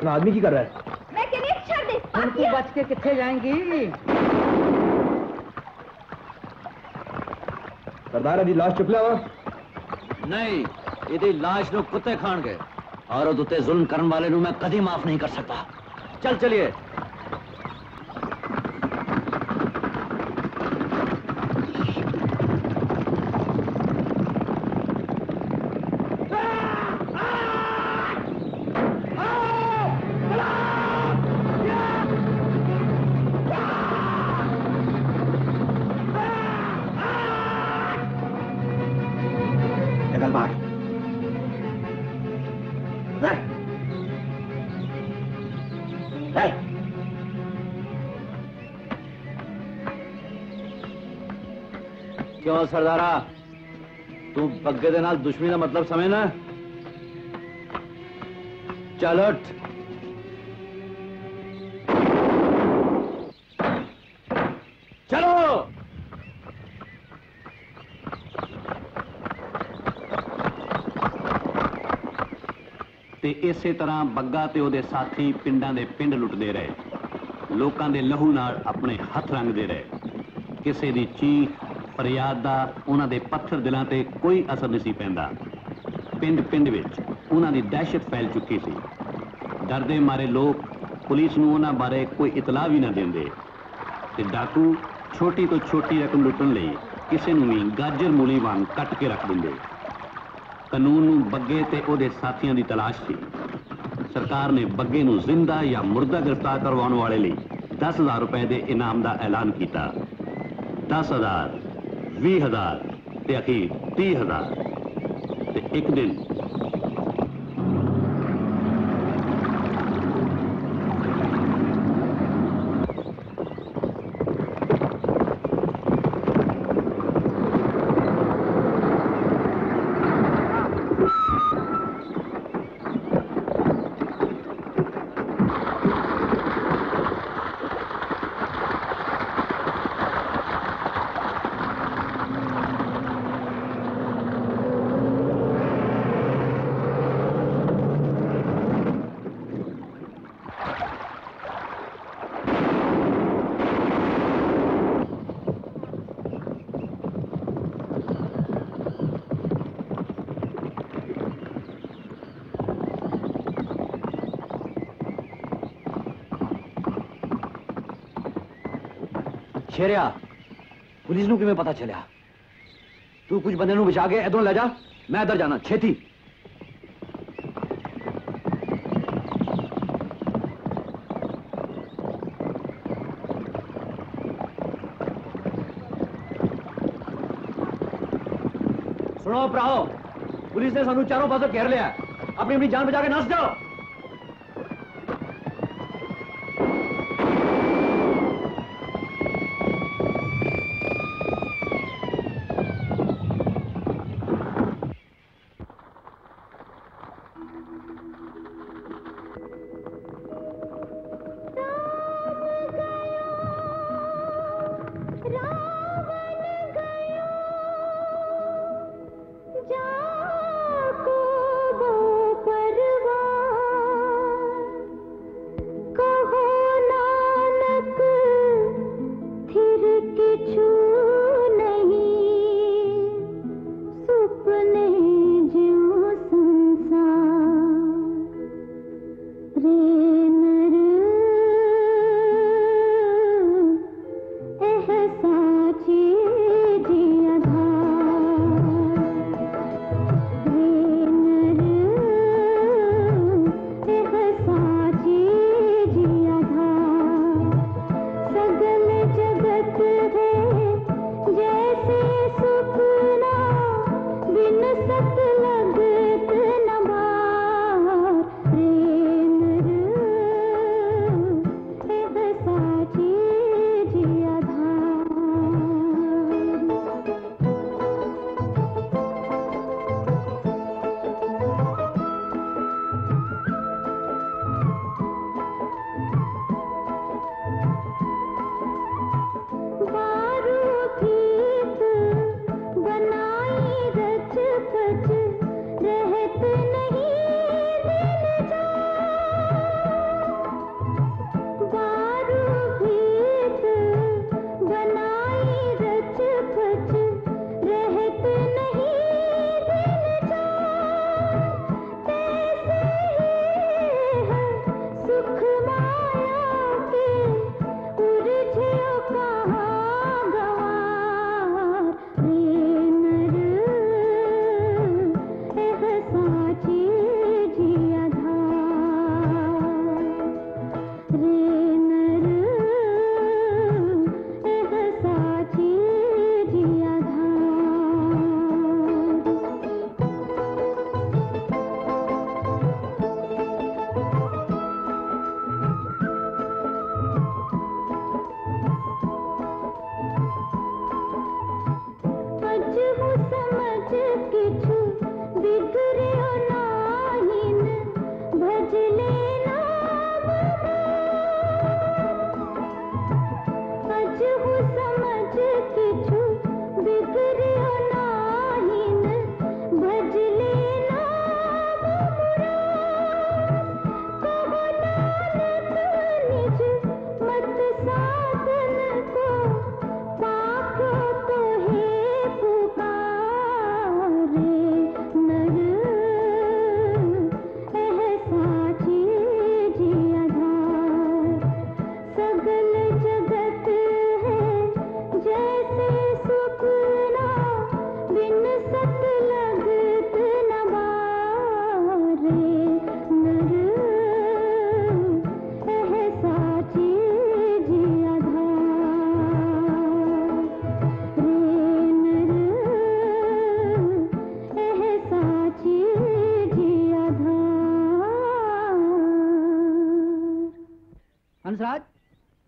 अपना आदमी की कर रहा है। मैं कहनी छोड़ दे। तू बच के किथे जाएंगी? सरदार अभी लाश चुप लिया नहीं, यदि लाश नु कुत्ते खान गए औरत उत्ते जुल्म करने वाले नु मैं कभी माफ नहीं कर सकता। चल चलिए। क्यों सरदारा, तू बग्गे दे नाल दुश्मनी का मतलब समझना? चल उठ। चलो। ते इसे तरह बग्गा ते ओदे साथी पिंडां दे पिंड लुटदे रहे, लोकां दे लहू नाल अपने हथ रंगदे रहे। किसे दी चीख फरियाद दा उन्हां दे पत्थर दिलां ते कोई असर नहीं सी पैंदा। पिंड पिंड विच उन्हां दी दहशत फैल चुकी सी। डरदे मारे लोग पुलिस नूं उन्हां बारे कोई इतला भी ना देंदे ते डाकू छोटी तो छोटी रकम लुटण लई किसे नूं भी गाजर मूली वांग कट के रख दिंदे। कानून नूं बग्गे ते ओदे साथियां दी तलाश सी। सरकार ने बग्गे नूं जिंदा या मुर्दा गिरफ्तार करवाउण वाले लई 10,000 रुपए दे इनाम दा ऐलान कीता। 10,000, 20,000 ते अखीर 30,000 ते एक दिन शेरिया, पुलिस नूं किवें पता चलिया? तू कुछ बंदे नूं बचा के इधरों ले जा, मैं इधर जाना छेती। सुनो भराओ, पुलिस ने सानू चारों पासों घेर लिया। अपनी अपनी जान बचा के नस जाओ। जाको दो परवार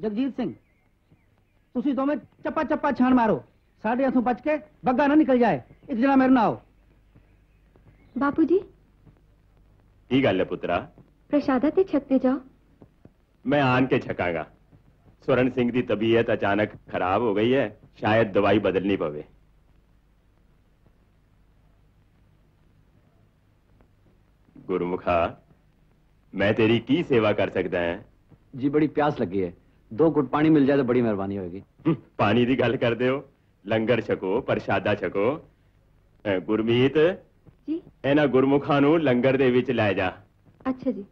जगजीत सिंह तुसी दोवें चप्पा चप्पा छान मारो साढ़े हथों बच के बग्गा ना निकल जाए। एक जना मेरे ना आओ। बापू जी की गल है पुत्रा? प्रसादा ते छकते जाओ। मैं आन के छकांगा। स्वर्ण सिंह की तबीयत अचानक खराब हो गई है, शायद दवाई बदलनी पवे। गुरमुखा, मैं तेरी की सेवा कर सकता है? जी बड़ी प्यास लगी है, 2 घुट पानी मिल जाए तो बड़ी मेहरबानी होगी। पानी की गल कर दो, लंगर छको, प्रसादा छको। गुरमीत जी इन्हां गुरमुखा नूं लंगर दे विच लै जा। अच्छा जी।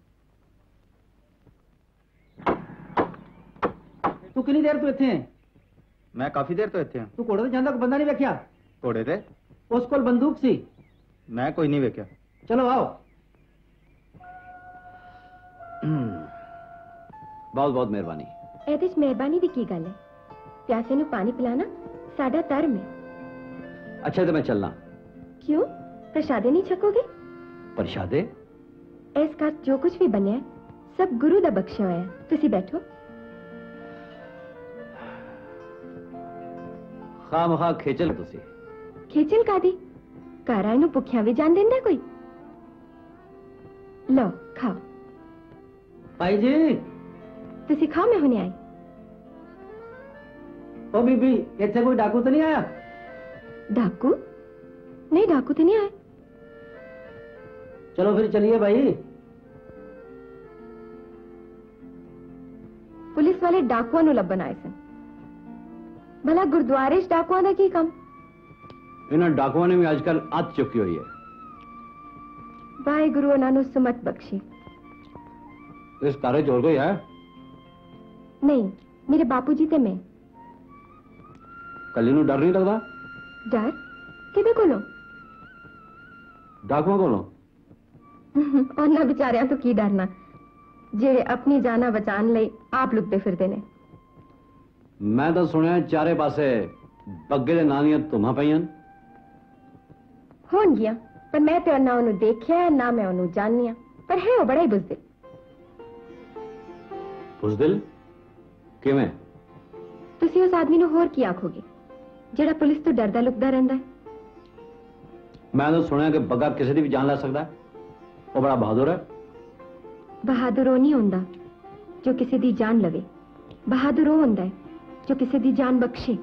तू कितनी देर तू इत्थे है? मैं काफी देर तो इत्थे हां। तू घोड़े ते जांदा कोई बंदा नहीं वेख्या? घोड़े ते उस कोल बंदूक सी। मैं कोई नहीं वेख्या। चलो आओ। बहुत बहुत मेहरबानी। ਇਹਦੇ ਚ ਮਿਹਰਬਾਨੀ ਦੀ ਕੀ ਗੱਲ ਹੈ? ਪਿਆਸੇ ਨੂੰ ਪਾਣੀ ਪਿਲਾਣਾ ਸਾਡਾ ਧਰਮ ਹੈ। अच्छा तो मैं चलना। क्यों प्रसादे नहीं छकोगे? प्रसादे? इस घर जो कुछ भी बनया है सब गुरु दा बख्शिया होया है। तुसी बैठो। खामखा खेचल तुसी। खीचल कादी? घर आए नूं भुखियां भी जान देंदा कोई? लो खाओ। भाई जी तुसी खाओ, मैं हुणे आई। ओ बीबी इत्थे कोई डाकू तो नहीं आया? डाकू? नहीं डाकू तो नहीं आए। चलो फिर चलिए भाई। पुलिस वाले डाकुआं नूं लभण आए सन। भला गुरुद्वारे च डाकुआं दा की काम? इन्हां डाकुआं ने भी आजकल आत चुकी हुई है। वाहिगुरू उन्हां नूं सुमत बख्शे। इस कारे चोर कोई है? नहीं, मेरे बापू जी ते मैं। कली नूं डर नहीं लगदा? डर किदे कोलों? डाकुआं कोलों? ਉਹਨਾਂ ਵਿਚਾਰਿਆਂ ਤੋਂ ਕੀ ਡਰਨਾ ਜਿਹੜੇ ਆਪਣੀ ਜਾਨਾਂ ਬਚਾਉਣ ਲਈ ਆਪ ਲੁਕਦੇ ਫਿਰਦੇ ਨੇ। ਮੈਂ ਤਾਂ ਸੁਣਿਆ ਚਾਰੇ ਪਾਸੇ ਬੱਗੇ ਦੇ ਨਾਂ ਦੀਆਂ ਧੁੰਮਾਂ ਪਈਆਂ ਹੋਣਗੀਆਂ, ਪਰ ਮੈਂ ਤੇ ਨਾ ਉਹਨੂੰ ਦੇਖਿਆ ਨਾ ਮੈਂ ਉਹਨੂੰ ਜਾਣਦੀ ਹਾਂ, ਪਰ ਹੈ ਉਹ ਬੜਾ ਹੀ ਬੁਜ਼ਦਿਲ। ਬੁਜ਼ਦਿਲ ਕਿਵੇਂ? ਤੁਸੀਂ ਉਸ ਆਦਮੀ ਨੂੰ ਹੋਰ ਕੀ ਆਖੋਗੇ ਜਿਹੜਾ ਪੁਲਿਸ ਤੋਂ ਡਰਦਾ ਲੁਕਦਾ ਰਹਿੰਦਾ ਹੈ? ਮੈਂ ਤਾਂ ਸੁਣਿਆ ਕਿ ਬੱਗਾ ਕਿਸੇ ਦੀ ਵੀ ਜਾਨ ਲੈ ਸਕਦਾ ਹੈ। ਉਹ ਬੜਾ ਬਹਾਦਰ ਹੈ। ਬਹਾਦਰ ਉਹ ਨਹੀਂ ਹੁੰਦਾ ਜੋ ਕਿਸੇ ਦੀ ਜਾਨ ਲਵੇ, ਬਹਾਦਰ ਉਹ ਹੁੰਦਾ ਹੈ ਜੋ ਕਿਸੇ ਦੀ ਜਾਨ ਬਖਸ਼ੇ।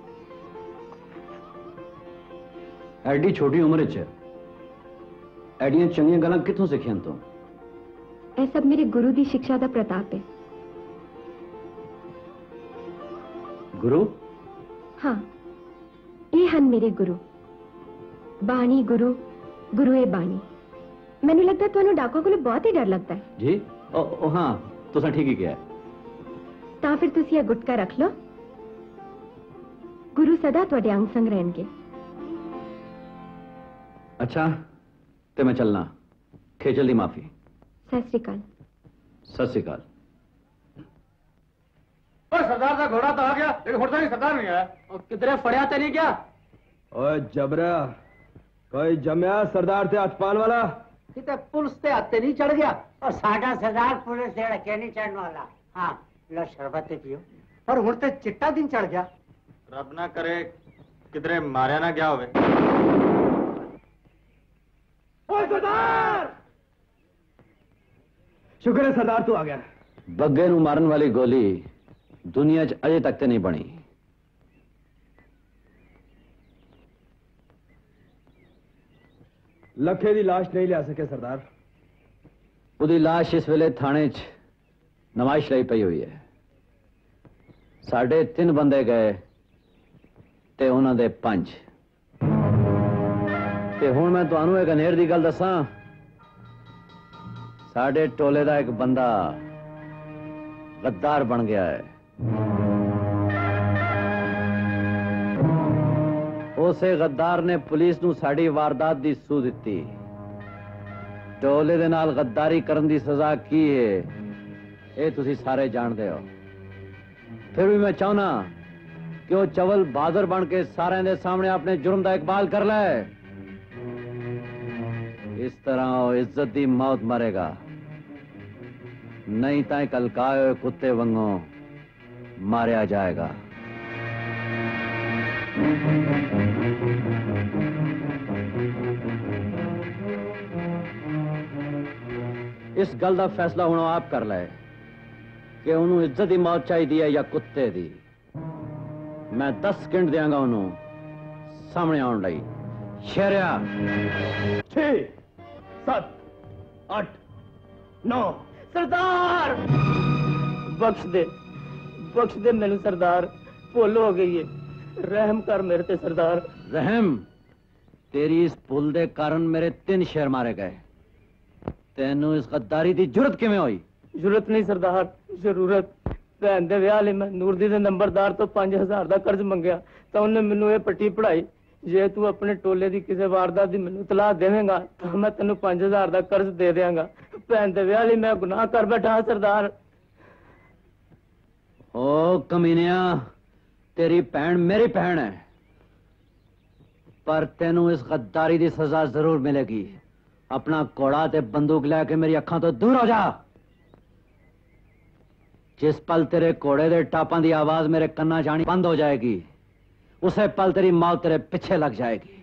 ਐਡੀ ਛੋਟੀ ਉਮਰ 'ਚ ਐਡੀਆਂ ਚੰਗੀਆਂ ਗੱਲਾਂ ਕਿੱਥੋਂ ਸਿੱਖੀਆਂ ਤੂੰ? ਇਹ ਸਭ ਮੇਰੇ ਗੁਰੂ ਦੀ ਸਿੱਖਿਆ ਦਾ ਪ੍ਰਤਾਪ ਹੈ। ਗੁਰੂ? ਹਾਂ, ਇਹ ਹਨ ਮੇਰੇ ਗੁਰੂ। ਬਾਣੀ ਗੁਰੂ, ਗੁਰੂ ਏ ਬਾਣੀ। ਮੈਨੂੰ ਲੱਗਦਾ ਤੁਹਾਨੂੰ ਡਾਕੂਆਂ ਕੋਲੋਂ ਬਹੁਤ ਹੀ ਡਰ ਲੱਗਦਾ ਹੈ। ਜੀ ਉਹ ਹਾਂ, ਤੁਸੀਂ ਠੀਕ ਹੀ ਕਿਹਾ। ਤਾਂ ਫਿਰ ਤੁਸੀਂ ਇਹ ਗੁਟਕਾ ਰੱਖ ਲਓ। ਗੁਰੂ ਸਦਾ ਤੁਹਾਡੇ ਅੰਗ ਸੰਗ ਰਹਿਣਗੇ। ਅੱਛਾ ਤੇ ਮੈਂ ਚੱਲਣਾ। ਖੇਚਲ ਦੀ ਮਾਫੀ। ਸਤਿ ਸ੍ਰੀ ਅਕਾਲ। ਸਤਿ ਸ੍ਰੀ ਅਕਾਲ। सरदार का घोड़ा तो आ गया, लेकिन होता नहीं सरदार नहीं आया। और किधरे फड़िया तो नहीं गया? ओए जबरा, कोई जमया सरदार ते हथ पान वाला? किते पुलिस ते हत्थे नहीं चढ़ गया? और साडा सरदार पुलिस से के नहीं चढ़ने वाला। हाँ लो शरबत पियो। और हुण ते चिट्टा दिन चढ़ गया। रब ना करे किधरे मारिया ना गया होवे। ओए सरदार! शुक्र है सरदार तू आ गया। ਬੱਗੇ ਨੂੰ ਮਾਰਨ ਵਾਲੀ ਗੋਲੀ ਦੁਨੀਆ 'ਚ ਅਜੇ ਤੱਕ ਤੇ ਨਹੀਂ ਬਣੀ। लखे दी लाश नहीं लिया सके सरदार। ਉਹਦੀ ਲਾਸ਼ ਇਸ ਵੇਲੇ ਥਾਣੇ 'ਚ ਨਮਾਇਸ਼ ਲਈ ਪਈ ਹੋਈ ਹੈ। ਸਾਡੇ 3 ਬੰਦੇ ਗਏ ਤੇ ਉਹਨਾਂ ਦੇ 5। ਤੇ ਹੁਣ ਮੈਂ ਤੁਹਾਨੂੰ ਇੱਕ ਹਨੇਰ ਦੀ ਗੱਲ ਦੱਸਾਂ। ਸਾਡੇ ਟੋਲੇ ਦਾ ਇੱਕ ਬੰਦਾ ਗੱਦਾਰ ਬਣ ਗਿਆ ਹੈ। ਉਸੇ ਗੱਦਾਰ ਨੇ ਪੁਲਿਸ ਨੂੰ ਸਾਡੀ ਵਾਰਦਾਤ ਦੀ ਸੂਹ ਦਿੱਤੀ। ਟੋਲੇ ਦੇ ਨਾਲ ਗੱਦਾਰੀ ਕਰਨ ਦੀ ਸਜ਼ਾ ਕੀ ਹੈ ਇਹ ਤੁਸੀਂ ਸਾਰੇ ਜਾਣਦੇ ਹੋ। ਫਿਰ ਵੀ ਮੈਂ ਚਾਹੁੰਦਾ ਕਿ ਉਹ ਚਵਲ ਬਹਾਦਰ ਬਣ ਕੇ ਸਾਰਿਆਂ ਦੇ ਸਾਹਮਣੇ ਆਪਣੇ ਜੁਰਮ ਦਾ ਇਕਬਾਲ ਕਰ ਲੈ। ਇਸ ਤਰ੍ਹਾਂ ਉਹ ਇੱਜ਼ਤ ਦੀ ਮੌਤ ਮਰੇਗਾ, ਨਹੀਂ ਤਾਂ ਇੱਕ ਹਲਕਾਏ ਹੋਏ ਕੁੱਤੇ ਵਾਂਗੂ मारा जाएगा। इस गल का फैसला हुण आप कर ले कि उन्होंने इज्जत की मौत चाहिए या कुत्ते दी। मैं 10 सेकंड देंगा उन्होंने सामने आने लई। शेरिया 6 7 8 9। सरदार बख्श दे मैनू सरदार, भुल हो गई है, रहम कर मेरे ते सरदार। रहम? तेरी इस भुल दे कारण मेरे 3 शेर मारे गए। तेनू इस गद्दारी की जुरत किवें होई? जरूरत नहीं सरदार, जरूरत। भैन दे विआह लई मैं नूरदी दे नंबरदार तो 5000 का कर्ज मंगया तो उन्हें मैनू ये पट्टी पढ़ाई। जे तू अपने टोले की किसी वारदात की मैनू तलाह देवेंगा तो मैं तेनू 5000 का कर्ज दे देंगा। भैन दे विआह लई मैं गुनाह कर बैठा सरदार। ओ कमीनिया, तेरी भैन मेरी भैन है, पर तेनू इस गद्दारी की सजा जरूर मिलेगी। अपना घोड़ा ते बंदूक लैके मेरी अखां तो दूर हो जा। जिस पल तेरे घोड़े दे टापां की आवाज मेरे कन्ना जानी बंद हो जाएगी, उसे पल तेरी मौत तेरे पीछे लग जाएगी।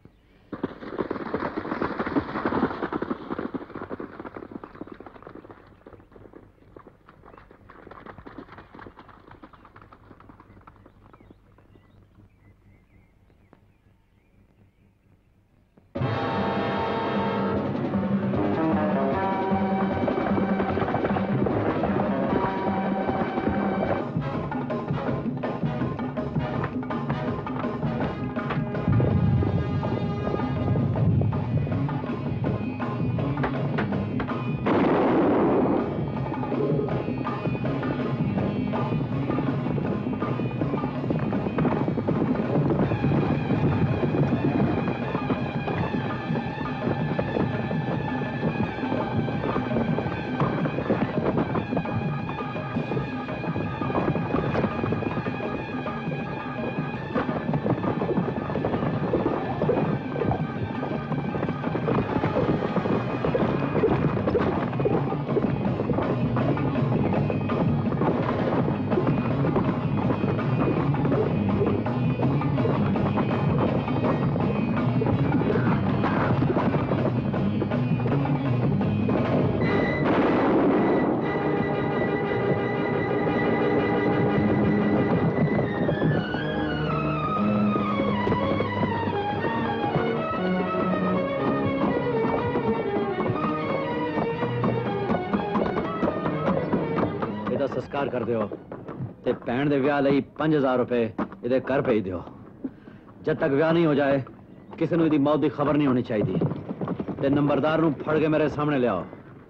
संस्कार कर दियो ते भैन दे विआह लई 5000 रुपए इहदे घर भेज दियो। जब तक विआह नहीं हो जाए किसी नूं इहदी मौत की खबर नहीं होनी चाहिए। ते नंबरदार नूं फड़ के मेरे सामने लियाओ।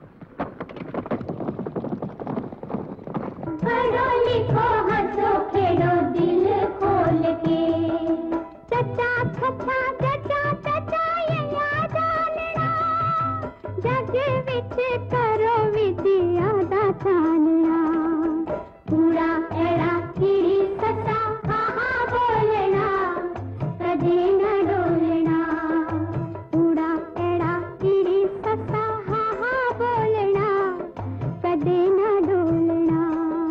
पढ़ो लिखो हंसो खेलो दिल खोल के, चचा छचा चचा चचा यया जानना, जग विच करो विद्या दा चानना। पूरा एड़ा कीड़ी ससा हाँ हाँ बोलना, कदे न डोलना। पूरा एड़ा कीड़ी ससा हाँ हाँ बोलना, कदे न डोलना।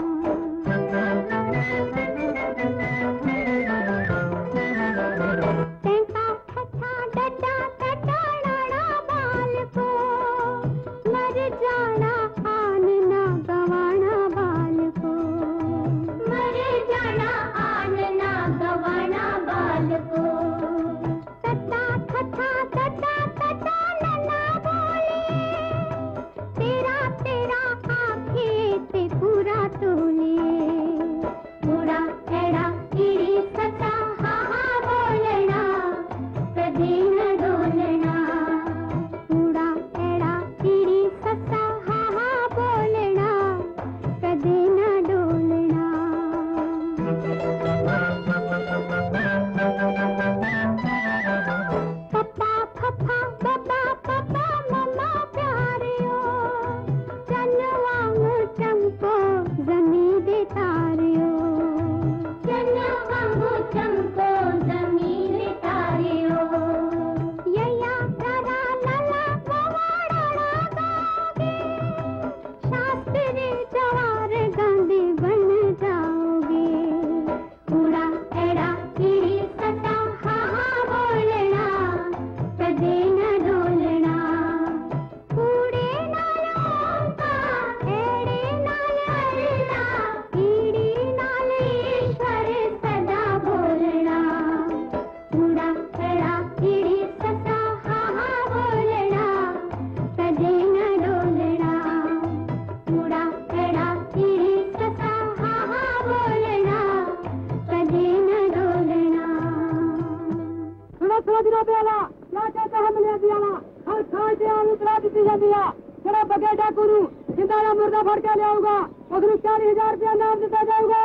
टेंका ठठा डटा टटा लाड़ा बाल को, मर जाना आन ना गवाना बाल को। मर जाना आन ना गवाना बाल को। टटा ठठा टटा टटा नन्ना बोले, तेरा तेरा आँखे ते पूरा तोले। पूरा एड़ा कीड़ी ससा हाँ हाँ बोलना, कदे न डोलना। पूरा एड़ा कीड़ी ससा हाँ हाँ बोलना, कदे न डोलना। बाबे वाला क्या कहता है मिले दिया हर खान से आलू करा दी जाती है जरा बगे डाकू जिंदा ना मुर्दा फड़ के ले आऊगा उसको 40,000 रुपया नाम दिया जाऊगा।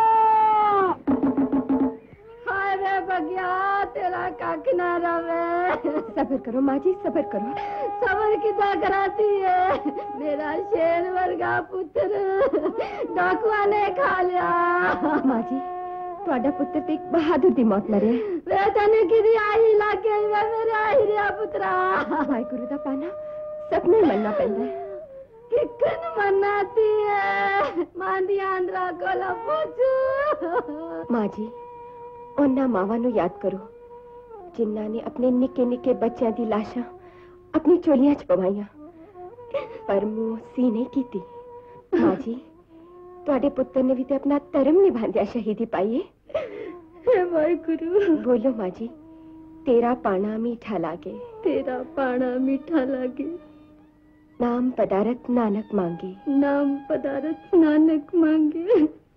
हाय रे बगिया तेरा काक ना रवे। सब्र करो माँ जी, सब्र करो। सबर कितना कराती है मेरा शेर वर्गा पुत्र डाकुआ ने खा लिया। माँ जी ਤੁਹਾਡਾ ਪੁੱਤਰ ਤੇ ਇੱਕ ਬਹਾਦਰ ਦੀ ਮੌਤ ਮਰਿਆ। ਵੇ ਤੈਨੂੰ ਕਿਦੀ ਆਈ ਲੱਗੇ ਵੇ ਮੇਰੇ ਆਈ ਰਿਆ ਪੁੱਤਰਾ। ਵਾਹਿਗੁਰੂ ਦਾ ਪਾਣਾ ਸਭ ਨੂੰ ਮੰਨਣਾ ਪੈਂਦਾ ਹੈ। ਕਿੱਕਨ ਮੰਨਾਤੀ ਹੈ ਮਾਂਦੀ ਆਂਦਰਾ ਕੋਲ ਪੁੱਛ। ਮਾਂ ਜੀ ਉਹਨਾਂ ਮਾਵਾਂ ਨੂੰ ਯਾਦ ਕਰੋ ਜਿਨ੍ਹਾਂ ਨੇ ਆਪਣੇ ਨਿੱਕੇ ਨਿੱਕੇ ਬੱਚਿਆਂ ਦੀ ਲਾਸ਼ਾਂ ਆਪਣੀ ਝੋਲੀਆਂ 'ਚ ਪਵਾਈਆਂ ਪਰ ਮੂੰਹ ਸੀ ਨਹੀਂ ਕੀਤੀ। ਮਾਂ ਜੀ ਤੁਹਾਡੇ ਪੁੱਤਰ ਨੇ ਵੀ ਤੇ ਆਪਣਾ ਧਰਮ ਨਿਭਾਉਂਦਿਆਂ ਸ਼ਹੀਦੀ ਪਾਈ ਹੈ। ਵਾਹਿਗੁਰੂ ਬੋਲੋ ਮਾਂ ਜੀ ਤੇਰਾ ਪਾਣਾ ਮੀਠਾ ਲਾਗੇ, तेरा पाना मीठा लागे, नाम पदारत नानक मांगे, नाम पदारत नानक मांगे।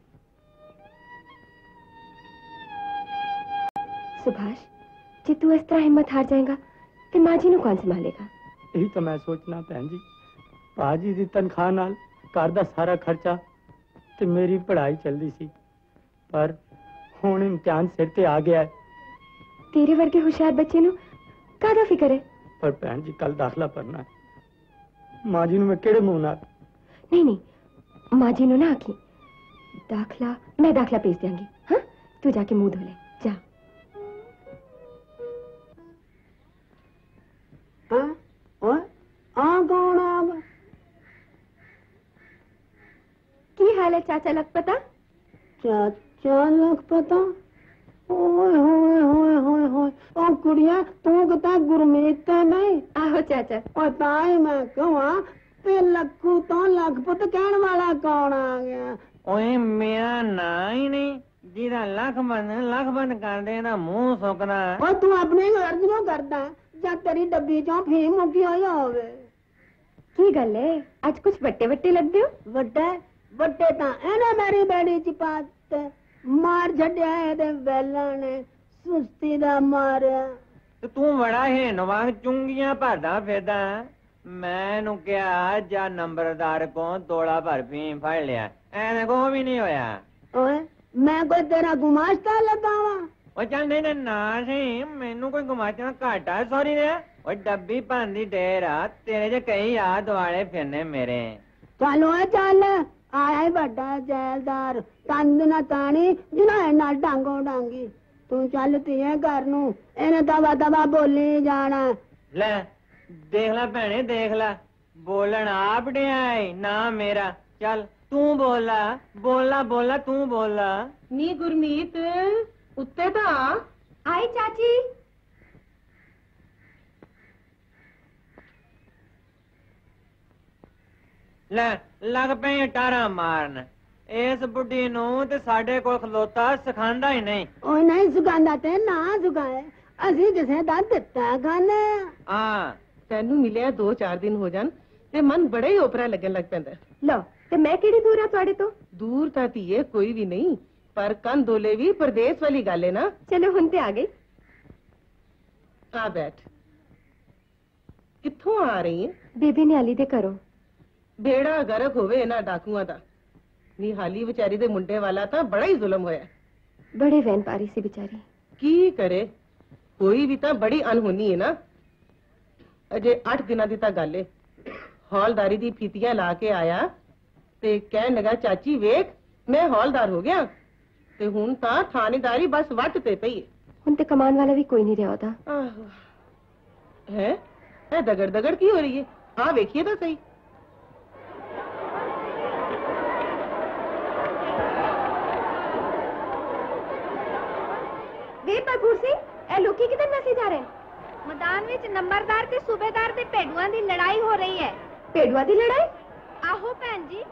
सुभाष जे तू इस तरह हिम्मत हार जाएगा तो माँ जी नू कौन संभालेगा? यही तो मैं सोचना भैन जी भाजी की तनख्वाह नाल घर दा सारा खर्चा ते मेरी पढ़ाई चलती सी पर हुण इम्तिहान सिर ते आ गया है। तेरे वर्गे होशियार बच्चे नू कादा फिक्र है? पर भैन जी कल दाखला भरना है माँ जी नू मैं केड़े मुंह नाल? नहीं नहीं माँ जी नू ना आखी दाखला मैं दाखला भेज देंगी। हाँ तू जाके मुंह धो ले जा। कौन आ की हाल है चाचा लखपता? चाचा लखपता ओए होए होए होए होए ओ कुड़िया तू कता गुरमीत तो नहीं? आहो चाचा पता है मैं कहा पे लखू तो लखपत कहने वाला कौन आ गया? ओए मेरा ना ही नहीं जिदा लख बंद कर देना मुंह सुकना। और तू अपने घर क्यों करता है जब तेरी डब्बी चो फीम मुकी हुई होवे? की गल है आज कुछ बट्टे बट्टे लग दियो? बट्टे बट्टे ता एने मेरी बेड़ी च पाते मार छड्या है ते वेला ने सुस्ती दा मारिया। तो तू बड़ा है नवाग चुंगियां भरदा फिरदा। मैनू क्या जा नंबरदार को तोड़ा भर फीम फड़ लिया ऐने को भी नहीं होया। ओए मैं कोई तेरा गुमाश्ता लगावा? ओ चल नहीं ना सही मैनू कोई गुमाश्ता घाटा सॉरी रे ओ डब्बी भांदी ढेर आ तेरे च कई याद वाले फिरने मेरे। चलो चल आया बड़ा जैलदार तंद ना तानी जिना ना डांगो डांगी तू चल तिए घर नू इन्हें दवा दवा बोली जाना। ले देख ला भैने देख ला बोलन आप डियाई ना मेरा। चल तू बोला बोला बोला तू बोला। नी गुरमीत उत्ते ता आई चाची। ले लग पे टारा मारन इस बुढ़ी नू ते साडे कोल खलोता सिखांदा ही नहीं। ओ नहीं सुखांदा ते ना सुखाए ਅਸੀਂ ਕਿਸੇ ਦਾ ਦਿੱਤਾ ਖਾਣੇ। ਹਾਂ ਤੈਨੂੰ ਮਿਲਿਆ 2-4 ਦਿਨ ਹੋ ਜਾਣ ਤੇ ਮਨ ਬੜਾ ਹੀ ਓਪਰਾ ਲੱਗਣ ਲੱਗ ਪੈਂਦਾ। ਲਓ ਤੇ ਮੈਂ ਕਿਹੜੀ ਦੂਰ ਆ ਤੁਹਾਡੇ ਤੋਂ? ਦੂਰ ਤਾਂ ਧੀਏ ਕੋਈ ਵੀ ਨਹੀਂ ਪਰ ਕੰਨ ਦੋਲੇ ਵੀ ਪਰਦੇਸ ਵਾਲੀ ਗੱਲ ਹੈ ਨਾ। ਚਲੋ ਹੁਣ ਤੇ ਆ ਗਈ। ਆ ਬੈਠ। ਕਿੱਥੋਂ ਆ ਰਹੀ ਹੈ? ਬੇਬੀ ਨਿਆਲੀ ਦੇ ਘਰੋਂ। ਬੇੜਾ ਗਰਕ ਹੋਵੇ ਇਹਨਾਂ ਡਾਕੂਆਂ ਦਾ। ਨਿਹਾਲੀ ਵਿਚਾਰੀ ਦੇ ਮੁੰਡੇ ਵਾਲਾ ਤਾਂ ਬੜਾ ਹੀ ਜ਼ੁਲਮ ਹੋਇਆ। ਬੜੇ ਵੈਨ ਪਾਰੀ ਸੀ ਵਿਚਾਰੀ। ਕੀ ਕਰੇ ਕੋਈ ਵੀ ਤਾਂ ਬੜੀ ਅਨਹੋਨੀ ਹੈ ਨਾ। ਅਜੇ 8 ਦਿਨਾਂ ਦੀ ਤਾਂ ਗੱਲ ਏ ਹੌਲਦਾਰੀ ਦੀ ਫੀਤੀਆਂ ਲਾ ਕੇ ਆਇਆ ਤੇ ਕਹਿਣ ਲੱਗਾ ਚਾਚੀ ਵੇਖ ਮੈਂ ਹੌਲਦਾਰ ਹੋ ਗਿਆ ਤੇ ਹੁਣ ਤਾਂ ਥਾਣੇਦਾਰੀ ਬਸ ਵੱਟ ਤੇ ਪਈ। ਹੁਣ ਤੇ ਕਮਾਨ ਵਾਲਾ ਵੀ ਕੋਈ ਨਹੀਂ ਰਿਹਾ ਉਹਦਾ। ਹੈ ਇਹ ਦਗੜ ਦਗੜ ਕੀ ਹੋ ਰਹੀ ਹੈ? ਹਾਂ ਵੇਖੀਏ ਤਾਂ ਸਹੀ। ਵੇ ਭਰਪੂਰ ਸਿੰਘ ਇਹ ਲੋਕੀ ਕਿਧਰ ਨਸੀ ਜਾ ਰਹੇ? ਮੈਦਾਨ ਵਿੱਚ ਨੰਬਰਦਾਰ ਤੇ ਸੂਬੇਦਾਰ ਦੇ ਭੇਡੂਆਂ ਦੀ ਲੜਾਈ ਹੋ ਰਹੀ ਹੈ। ਭੇਡੂਆਂ ਦੀ ਲੜਾਈ? ਆਹੋ ਭੈਣ ਜੀ।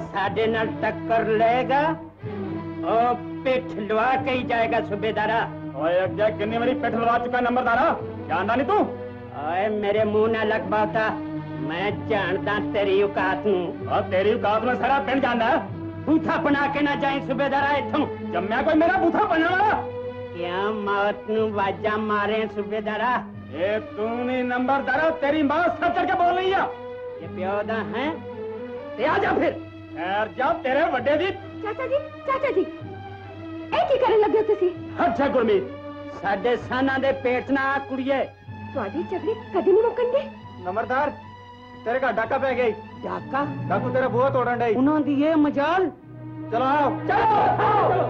साडे नाल टक्कर लेगा और पिठ लवा के ही जाएगा सूबेदारा। ओए अग्गे कितनी मेरी पिठ लवा चुका नंबरदारा, जानदा नहीं तू? ओए मेरे मुंह ना लग बाता, मैं जानता तेरी औकात नूं। और तेरी औकात में सारा पिंड जानदा। बूथा बना के ना जाए सूबेदारा इथों। जम्या कोई मेरा बूथा बनने वाला? क्या मौत नूं वाजा मारे सूबेदारा? ये तू नहीं नंबरदारा, तेरी मां सर चढ़ के बोल रही है। ये प्यो दा है ते आ जा फिर। खैर जा तेरे वड्डे दी। चाचा जी ए की करन लगे तुसी? अच्छा गुरमीत, साडे साना दे पेट ना आ कुड़िए। ਤੁਹਾਡੇ ਝਗੜੇ ਕਦੇ ਨਹੀਂ ਮੁੱਕਣਗੇ। नंबरदार तेरे का डाका पै गई। डाका? डाकू तेरा बुआ तोड़न डई। उन्हों दी ये मजाल। चलो आओ चलो।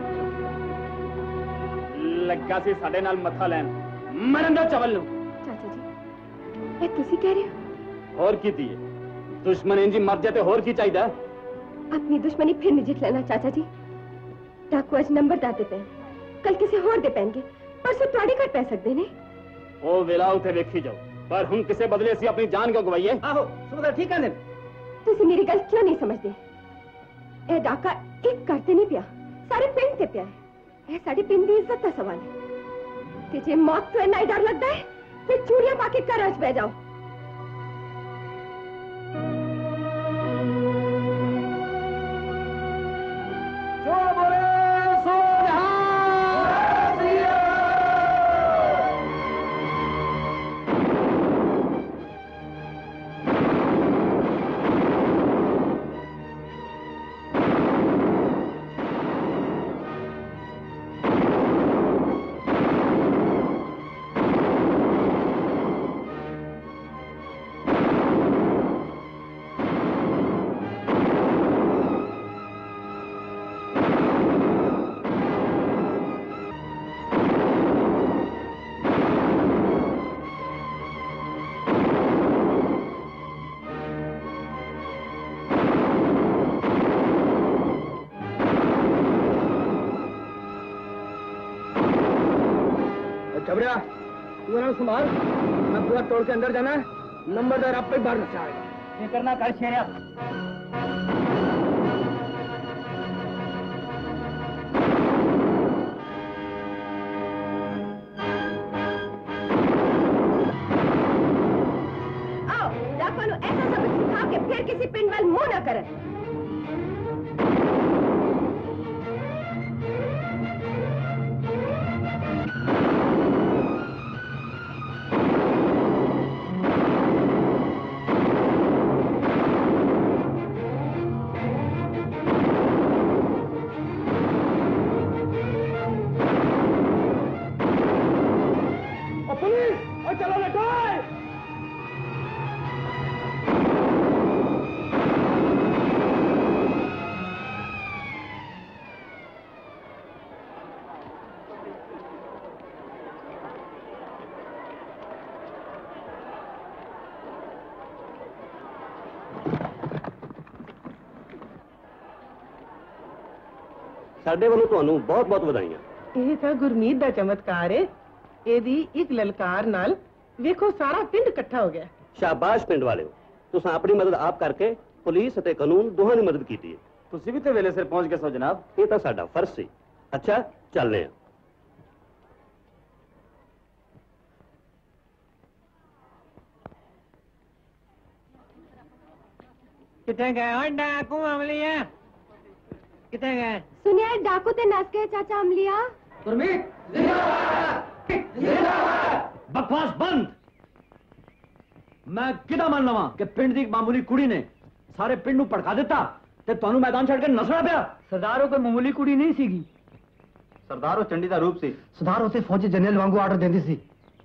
लगा सी साडे नाल मत्था लैन, मरन दा चवल नूं। चाचा जी ए तुसी कह रहे हो? और की दी दुश्मन इंजी मर जाए ते होर की चाहिदा? अपनी दुश्मनी फिर निजिट लेना चाचा जी। डाकू अज नंबरदार दे पैन, कल किसी होर दे पैणगे, परसों तुहाडे घर पै सकदे ने। ओ वेला उथे वेखी जाओ, पर हुण किसे बदले असी अपनी जान क्यों गवाईए? आहो सुबह ठीक है। तुसी मेरी गल क्यों नहीं समझदे? ए डाका एक करते नहीं पिया, सारे पिंड ते पिया है। ए साडी पिंड दी इज्जत दा सवाल है। ते जे मौत तो इन्ना ही डर लगदा है, फिर चूड़ियां पाके घर अच बह जाओ। जो बोले सो जबरिया तू ना संभाल, मैं पूरा तोड़ के अंदर जाना है। नंबरदार आप पे बाहर नचा आएगा। ये करना कर शेरिया। आओ डाकू नु ऐसा सबक सिखा के फिर किसी पिंड वाल मुंह ना करे। ਸਾਡੇ ਵੱਲੋਂ ਤੁਹਾਨੂੰ ਬਹੁਤ ਬਹੁਤ ਵਧਾਈਆਂ। ਇਹ ਤਾਂ ਗੁਰਮੀਤ ਦਾ ਚਮਤਕਾਰ ਹੈ। ਇਹਦੀ ਇੱਕ ਲਲਕਾਰ ਨਾਲ ਵੇਖੋ ਸਾਰਾ ਪਿੰਡ ਇਕੱਠਾ ਹੋ ਗਿਆ। ਸ਼ਾਬਾਸ਼ ਪਿੰਡ ਵਾਲਿਓ, ਤੁਸੀਂ ਆਪਣੀ ਮਦਦ ਆਪ ਕਰਕੇ ਪੁਲਿਸ ਅਤੇ ਕਾਨੂੰਨ ਦੋਹਾਂ ਦੀ ਮਦਦ ਕੀਤੀ ਹੈ। ਤੁਸੀਂ ਵੀ ਤੇ ਵੇਲੇ ਸਿਰ ਪਹੁੰਚ ਕੇ ਸੋ ਜਨਾਬ। ਇਹ ਤਾਂ ਸਾਡਾ ਫਰਜ਼ ਸੀ। ਅੱਛਾ ਚੱਲਦੇ ਹਾਂ। कितने गए हो डाकू अमलिया? कितने गए? सुनिए डाकू ते नस गए चाचा अमलिया। गुरमीत बकवास बंद। मैं किदा मान लवा कि पिंड दी मामूली कुड़ी ने सारे पिंड नूं भड़का दिता ते तुहानूं मैदान छड़ के नसना पिया। सरदार कोई मामूली कुड़ी नहीं सीगी। सरदार चंडी दा रूप सी। सरदार उसे फौजी जनरल वांगू आर्डर देंदी सी।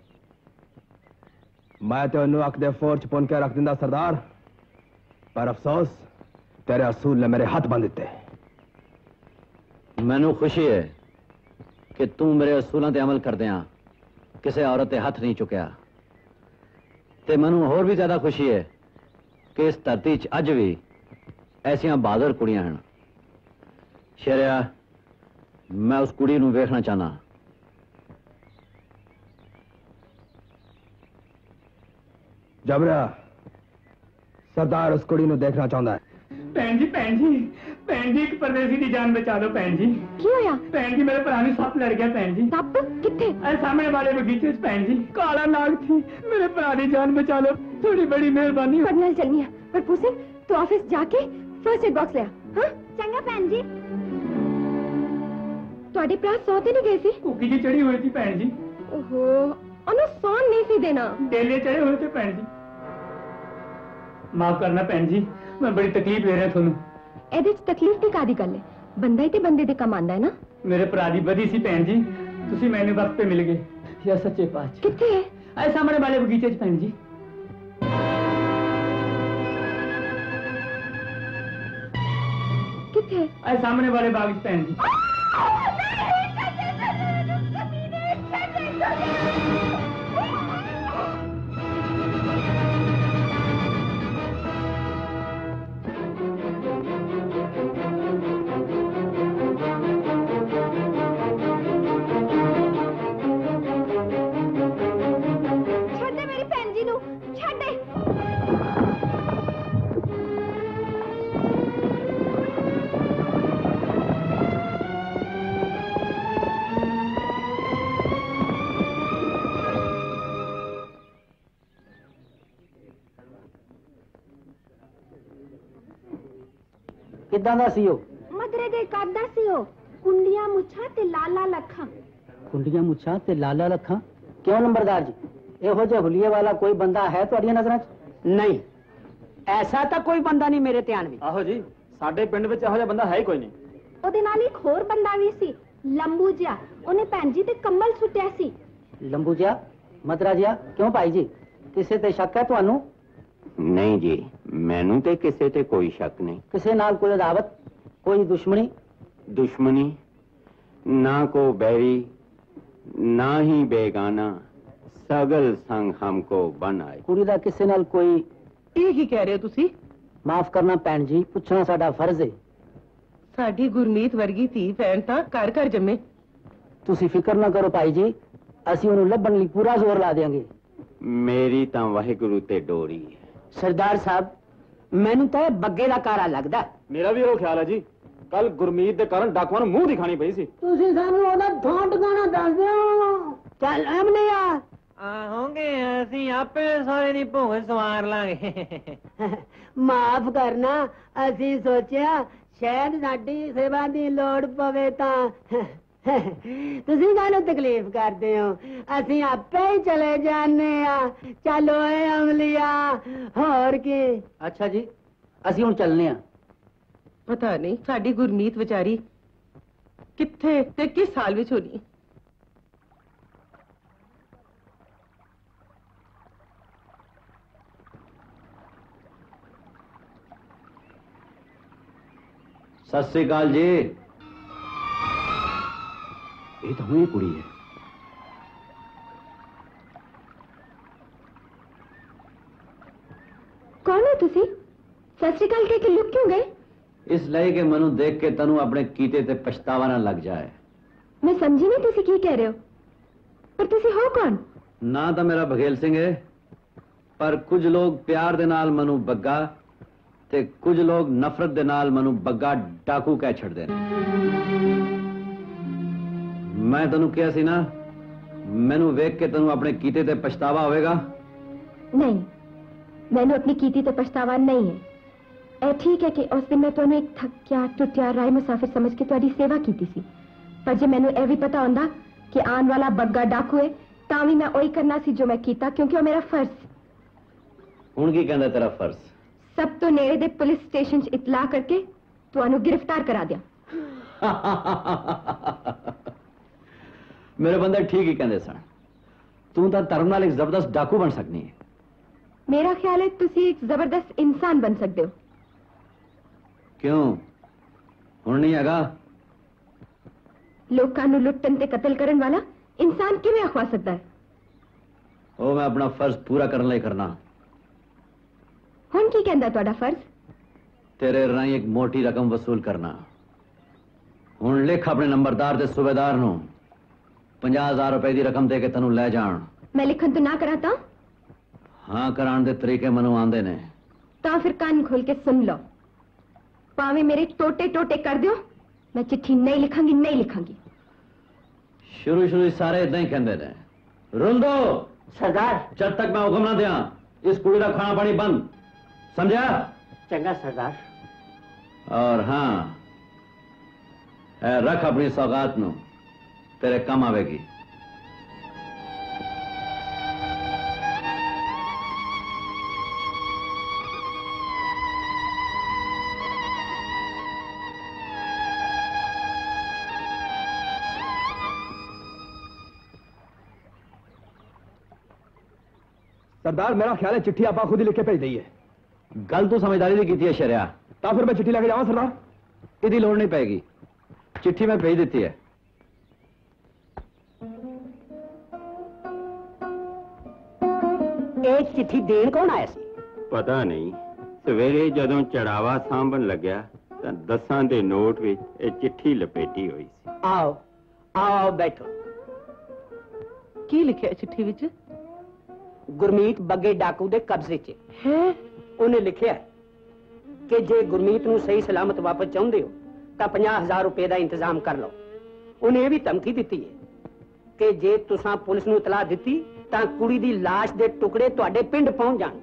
मैं तो इन्हू अकदे फौज पुन के रख दिंदा सरदार, पर अफसोस तेरे असूल ने मेरे हाथ बांध दिते। मैनू खुशी है कि तू मेरे असूलों ते अमल करदियां किसी औरत ते हथ नहीं चुकया। ते मैनू होर भी ज्यादा खुशी है कि इस धरती च अज भी ऐसियां बहादुर कुड़ियां हैं। शेरिया, मैं उस कुड़ी नूं वेखना चाहना। जबरा सरदार उस कुड़ी नूं देखना चाहता है। ਭੈਣ ਜੀ ਇੱਕ ਪਰਦੇਸੀ ਦੀ ਜਾਨ ਬਚਾ ਲਓ ਭੈਣ ਜੀ। ਕੀ ਹੋਇਆ? ਭੈਣ ਜੀ ਮੇਰੇ ਭਰਾ ਨੂੰ ਸੱਪ ਲੜ ਗਿਆ ਭੈਣ ਜੀ। ਸੱਪ ਕਿੱਥੇ? ਇਹ ਸਾਹਮਣੇ ਵਾਲੇ ਬਗੀਚੇ 'ਚ ਭੈਣ ਜੀ। ਕਾਲਾ नाग थी, मेरे भरा की जान बचा लो, थोड़ी बड़ी मेहरबानी। पढ़ने चलनी है पर पूछे तो ऑफिस जाके फर्स्ट एड बॉक्स ले आ। हाँ चंगा भैन जी। ਤੁਹਾਡੇ ਭਰਾ ਸੌ ਤੇ ਨਹੀਂ ਗਏ ਸੀ? ਕੁੱਕੀ ਜੀ ਚੜੀ ਹੋਈ ਸੀ ਭੈਣ ਜੀ। ਓਹੋ ਉਹਨੂੰ ਸੌਣ ਨਹੀਂ ਸੀ ਦੇਣਾ। ਡੇਲੇ ਚੜੇ ਹੋਏ ਤੇ ਭੈਣ ਜੀ। ਮਾਫ ਕਰਨਾ ਭੈਣ ਜੀ, ਮੈਂ ਬੜੀ ਤਕਲੀਫ ਦੇ ਰਿਹਾ ਤੁਹਾਨੂੰ। ਇਹਦੇ 'ਚ ਤਕਲੀਫ ਦੀ ਕਾਦੀ ਗੱਲ ਹੈ? ਬੰਦਾ ਹੀ ਤੇ ਬੰਦੇ ਦੇ ਕੰਮ ਆਂਦਾ ਹੈ ਨਾ। ਮੇਰੇ ਭਰਾ ਦੀ ਬਦੀ ਸੀ ਭੈਣ ਜੀ, ਤੁਸੀਂ ਮੈਨੂੰ ਵਕਤ ਤੇ ਮਿਲ ਗਏ। ਯਾ ਸੱਚੇ ਪਾਤਸ਼ਾਹ। ਕਿੱਥੇ ਹੈ? ਇਹ ਸਾਹਮਣੇ ਵਾਲੇ ਬਗੀਚੇ 'ਚ ਭੈਣ ਜੀ। ਕਿੱਥੇ? ਇਹ ਸਾਹਮਣੇ ਵਾਲੇ ਬਾਗ 'ਚ ਭੈਣ ਜੀ। ਕਿੱਦਾਂ ਦਾ ਸੀ ਉਹ? ਮਦਰੇ ਦੇ ਕਾਦਾ ਸੀ ਉਹ, ਕੁੰਡੀਆਂ ਮੁੱਛਾਂ ਤੇ ਲਾਲਾ ਲੱਖਾਂ। ਕੁੰਡੀਆਂ ਮੁੱਛਾਂ ਤੇ ਲਾਲਾ ਲੱਖਾਂ। ਕਿਉਂ ਨੰਬਰਦਾਰ ਜੀ, ਇਹੋ ਜਿਹਾ ਹੁਲੀਏ ਵਾਲਾ ਕੋਈ ਬੰਦਾ ਹੈ ਤੁਹਾਡੀਆਂ ਨਜ਼ਰਾਂ 'ਚ? ਨਹੀਂ, ਐਸਾ ਤਾਂ ਕੋਈ ਬੰਦਾ ਨਹੀਂ ਮੇਰੇ ਧਿਆਨ ਵਿੱਚ। ਆਹੋ ਜੀ, ਸਾਡੇ ਪਿੰਡ ਵਿੱਚ ਇਹੋ ਜਿਹਾ ਬੰਦਾ ਹੈ ਹੀ ਕੋਈ ਨਹੀਂ। ਉਹਦੇ ਨਾਲ ਇੱਕ ਹੋਰ ਬੰਦਾ ਵੀ ਸੀ, ਲੰਬੂ ਜਿਹਾ। ਉਹਨੇ ਭੈਣ ਜੀ ਤੇ ਕੰਬਲ ਸੁੱਟਿਆ ਸੀ। ਲੰਬੂ ਜਿਹਾ, ਮਦਰਾ ਜਿਹਾ। ਕਿਉਂ ਭਾਈ ਜੀ, ਕਿਸੇ ਤੇ ਸ਼ੱਕ ਹੈ ਤੁਹਾਨੂੰ? ਨਹੀਂ ਜੀ, ਮੈਨੂੰ ਤੇ ਕਿਸੇ ਤੇ ਕੋਈ ਸ਼ੱਕ ਨਹੀਂ। ਕਿਸੇ ਨਾਲ ਕੋਈ ਅਦਾਵਤ, ਕੋਈ ਦੁਸ਼ਮਣੀ? ਦੁਸ਼ਮਣੀ ਨਾ ਕੋ बैरी ना ही बेगाना, सगल संग हमको बन आए। ਕੁੜੀ ਦਾ ਕਿਸੇ ਨਾਲ ਕੋਈ? ਇਹ ਕੀ ਕਹਿ ਰਹੇ ਹੋ ਤੁਸੀਂ? ਮਾਫ ਕਰਨਾ ਭੈਣ ਜੀ, ਪੁੱਛਣਾ ਸਾਡਾ ਫਰਜ਼ ਹੈ। ਸਾਡੀ ਗੁਰਮੀਤ ਵਰਗੀ ਧੀ ਭੈਣ ਤਾਂ ਘਰ ਘਰ ਜੰਮੇ। ਤੁਸੀਂ ਫਿਕਰ ਨਾ ਕਰੋ ਭਾਈ ਜੀ, ਅਸੀਂ ਉਹਨੂੰ ਲੱਭਣ ਲਈ ਪੂਰਾ ਜ਼ੋਰ ਲਾ ਦੇਵਾਂਗੇ। ਮੇਰੀ ਤਾਂ ਵਾਹਿਗੁਰੂ ਤੇ ਡੋਰੀ ਹੈ। ਸਰਦਾਰ ਸਾਹਿਬ, ਮੈਨੂੰ ਤਾਂ ਇਹ ਬੱਗੇ ਦਾ ਕਾਰਾ ਲੱਗਦਾ। ਮੇਰਾ ਵੀ ਇਹੋ ਖਿਆਲ ਹੈ ਜੀ। ਕੱਲ ਗੁਰਮੀਤ ਦੇ ਕਾਰਨ ਡਾਕੂਆਂ ਨੂੰ ਮੂੰਹ ਦਿਖਾਣੀ ਪਈ ਸੀ। ਤੁਸੀਂ ਸਾਨੂੰ ਉਹਦਾ ਥਾਂ ਟਿਕਾਣਾ ਦੱਸ ਦਿਓ। ਚੱਲ ਅਮਨੇ ਆ ਆਹੋਗੇ, ਅਸੀਂ ਆਪੇ ਸਾਰੇ ਦੀ ਭੋਗ ਸਵਾਰ ਲਾਂਗੇ। ਮਾਫ ਕਰਨਾ, ਅਸੀਂ ਸੋਚਿਆ ਸ਼ਾਇਦ ਸਾਡੀ ਸੇਵਾ ਦੀ ਲੋੜ ਪਵੇ ਤਾਂ ਤੁਸੀਂ ਸਾਨੂੰ ਤਕਲੀਫ ਕਰਦੇ ਹੋ। ਅਸੀਂ ਆਪੇ ਹੀ ਚਲੇ ਜਾਂਦੇ ਆ। ਚਲੋ ਏ ਅਮਲੀਆ, ਹੋਰ ਕੀ। ਅੱਛਾ ਜੀ, ਅਸੀਂ ਹੁਣ ਚੱਲਨੇ ਆ। ਪਤਾ ਨਹੀਂ ਸਾਡੀ ਗੁਰਮੀਤ ਵਿਚਾਰੀ ਕਿੱਥੇ ਤੇ ਕਿਸ ਹਾਲ ਵਿੱਚ ਹੋਣੀ। सत श्री अकाल जी। ਇਹ ਤਾਂ ਹੁਣੇ ਕੁੜੀ ਹੈ। ਕੌਣ ਹੋ ਤੁਸੀਂ? ਸਤਿ ਸ਼੍ਰੀ ਅਕਾਲ ਕਹਿ ਕੇ ਲੁਕ ਕਿਉਂ ਗਏ? इसलिए कि मनु देख के तनु अपने कीते ते पछतावा ना लग जाए। मैं समझी नहीं तुसी की कह रहे हो, पर तुसी हो कौन? ना तो मेरा बघेल सिंह है, पर कुछ लोग प्यार दे नाल मनु बग्गा ते कुछ लोग नफरत दे नाल मनु बग्गा डाकू कह छड़दे ने। मैं तनु कहा सी ना, मैनू वेख के तनु अपने कीते ते पछतावा होएगा? नहीं, मैनू अपनी कीती ते पछतावा नहीं है। ए ठीक है कि उस दिन मैं ਤੁਹਾਨੂੰ ਇੱਕ ਥੱਕਿਆ ਟੁੱਟਿਆ ਰਾਏ ਮੁਸਾਫਿਰ ਸਮਝ ਕੇ ਤੁਹਾਡੀ ਸੇਵਾ ਕੀਤੀ ਸੀ, ਪਰ ਜੇ ਮੈਨੂੰ ਇਹ ਵੀ ਪਤਾ ਹੁੰਦਾ ਕਿ ਆਉਣ ਵਾਲਾ ਬੱਗਾ ਡਾਕੂ ਹੈ ਤਾਂ ਵੀ ਮੈਂ ਉਹੀ ਕਰਨਾ ਸੀ ਜੋ ਮੈਂ ਕੀਤਾ, ਕਿਉਂਕਿ ਉਹ ਮੇਰਾ ਫਰਜ਼। ਹੁਣ ਕੀ ਕਹਿੰਦਾ ਤੇਰਾ ਫਰਜ਼? ਸਭ ਤੋਂ ਨੇੜੇ ਦੇ ਪੁਲਿਸ ਸਟੇਸ਼ਨ 'ਚ ਇਤਲਾਹ ਕਰਕੇ ਤੁਹਾਨੂੰ ਗ੍ਰਿਫਤਾਰ ਕਰਾ ਦਿਆਂ। ਮੇਰੇ ਬੰਦੇ ਠੀਕ ਹੀ ਕਹਿੰਦੇ ਸਨ। ਤੂੰ ਤਾਂ ਧਰਮ ਨਾਲ ਇੱਕ ਜ਼ਬਰਦਸਤ ਡਾਕੂ ਬਣ ਸਕਦੀ ਹੈ। ਮੇਰਾ ਖਿਆਲ ਹੈ ਤੁਸੀਂ ਇੱਕ ਜ਼ਬਰਦਸਤ ਇਨਸਾਨ ਬਣ ਸਕਦੇ ਹੋ। क्यों हुण नहीं हैगा? लोकां नूं लुट्टन ते कतल करन वाला इंसान किवें अखवा सकदा है? ओ मैं अपना फर्ज पूरा करने लई करना। हुण की कहंदा तुहाडा फर्ज? तेरे राही एक मोटी रकम वसूल करना। हुण लिख अपने नंबरदार ते सूबेदार नूं 50,000 रुपए दी रकम दे के तैनूं ले जाण। मैं लिखन तो ना कराता? हाँ कराण दे तरीके मनु आंदे ने। तां फिर कान खोल के सुन लो। भावे मेरे टोटे टोटे कर दो, मैं चिट्ठी नहीं लिखांगी, नहीं लिखांगी। शुरू सारे इदा ही कहते हैं। रुंदो सरदार, जब तक मैं हुक्म ना दिया इस कुड़ी का खाना पानी बंद, समझा? चंगा सरदार। और हाँ, रख अपनी सौगात नु, तेरे कम आवेगी। सरदार मेरा ख्याल है चिट्ठी आप खुद ही लिख के भेज दी है। गल तो समझदारी की है शरिया। तो फिर मैं चिट्ठी लेके जाऊं सरदार? इदी लोड़ नहीं पैगी, चिट्ठी मैं भेज देती है। एक चिट्ठी देन कौन आया सी? पता नहीं, सवेरे जदों चढ़ावा सांभन लग्या तां 10 ਦੇ ਨੋਟ ਵਿੱਚ ਇਹ चिट्ठी लपेटी हुई सी। आओ आओ बैठो। की लिखिया चिट्ठी विच? गुरमीत बग्गे डाकू दे कब्जे च है। उन्हें लिखिया कि जे गुरमीत नूं सही सलामत वापस चाहुंदे हो तां 50,000 रुपए दा इंतजाम कर लो। उन्हें यह भी धमकी दी है कि जे तुसां पुलिस नूं इतला दिती तां कुड़ी दी लाश दे टुकड़े तुहाडे पिंड पहुंच जाणगे।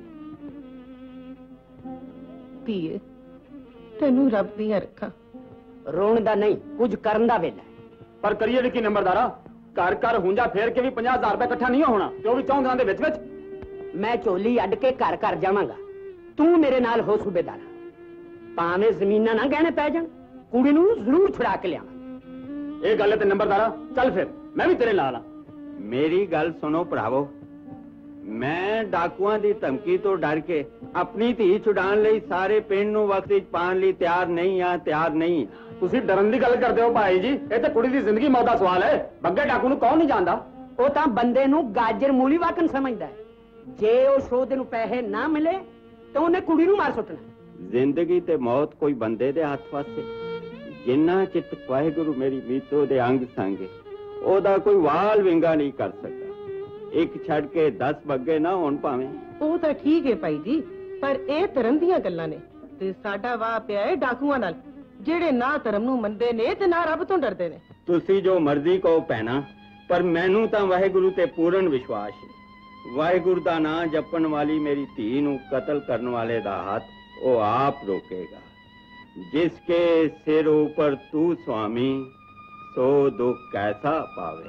धीए तैनू रब दियां रखा। रोण दा नहीं, कुछ करन दा वेला है। पर करिए की नंबरदारा, घर घर हुंजा फेर के भी 50,000 रुपए इकट्ठा नहीं होना, ते भी 4 दिनां दे विच। मैं झोली अड के घर घर जावांगा, तू मेरे नाल हो सूबेदार। भावें जमीनां ना गहने पै जाण, कुड़ी नूं जरूर छुड़ा के लियावां। ये गल ते नंबरदारा, चल फिर मैं भी तेरे नाल हां। मेरी गल सुनो भरावो, मैं डाकुआं दी धमकी तो डर के अपनी धी छुड़ाण लई सारे पिंड नूं वक्त विच पाण लई तैयार नहीं आ, तैयार नहीं। ਤੁਸੀਂ ਡਰਨ ਦੀ ਗੱਲ ਕਰਦੇ ਹੋ ਭਾਈ ਜੀ, ਇਹ ਤੇ ਕੁੜੀ ਦੀ ਜ਼ਿੰਦਗੀ ਮੌਤ ਦਾ ਸਵਾਲ ਹੈ। ਬੱਗੇ ਡਾਕੂ ਨੂੰ ਕੌਣ ਨਹੀਂ ਜਾਣਦਾ? ਉਹ ਤਾਂ ਬੰਦੇ ਨੂੰ ਗਾਜਰ ਮੂਲੀ ਵਾਕਨ ਸਮਝਦਾ ਹੈ। ਜੇ ਉਹ ਸੋਧ ਨੂੰ ਪੈਸੇ ਨਾ ਮਿਲੇ ਤਾਂ ਉਹਨੇ ਕੁੜੀ ਨੂੰ ਮਾਰ ਸੁੱਟਣਾ। ਜ਼ਿੰਦਗੀ ਤੇ ਮੌਤ ਕੋਈ ਬੰਦੇ ਦੇ ਹੱਥ ਵਾਸਤੇ, ਜਿੰਨਾ ਚਿੱਤ ਵਾਹਿਗੁਰੂ ਮੇਰੀ ਮੀਤੋ ਦੇ ਅੰਗ ਸੰਗੇ ਉਹਦਾ ਕੋਈ ਵਾਲ ਵਿੰਗਾ ਨਹੀਂ ਕਰ ਸਕਦਾ। ਇੱਕ ਛੱਡ ਕੇ 10 ਬੱਗੇ ਨਾ ਹੋਣ ਭਾਵੇਂ। ਉਹ ਤਾਂ ਠੀਕ ਹੈ ਭਾਈ ਜੀ, ਪਰ ਇਹ ਧਰਮ ਦੀਆਂ ਗੱਲਾਂ ਨੇ ਤੇ ਸਾਡਾ ਵਾਹ ਪਿਆ ਹੈ ਡਾਕੂਆਂ ਨਾਲ, ਜਿਹੜੇ ਨਾ ਧਰਮ ਨੂੰ ਮੰਨਦੇ ਨੇ ਤੇ ਨਾ ਰੱਬ ਤੋਂ ਡਰਦੇ ਨੇ। ਤੁਸੀਂ ਜੋ ਮਰਜ਼ੀ ਕਹੋ ਭੈਣਾ, ਪਰ ਮੈਨੂੰ ਤਾਂ ਵਾਹਿਗੁਰੂ ਤੇ ਪੂਰਨ ਵਿਸ਼ਵਾਸ ਹੈ। ਵਾਹਿਗੁਰੂ ਦਾ ਨਾਂ ਜਪਣ ਵਾਲੀ ਮੇਰੀ ਧੀ ਨੂੰ ਕਤਲ ਕਰਨ ਵਾਲੇ ਦਾ ਹੱਥ ਉਹ ਆਪ ਰੋਕੇਗਾ। ਜਿਸਕੇ ਸਿਰ ਉੱਪਰ ਤੂੰ ਸੁਆਮੀ, ਸੋ ਦੁੱਖ ਕੈਸਾ ਪਾਵੇ।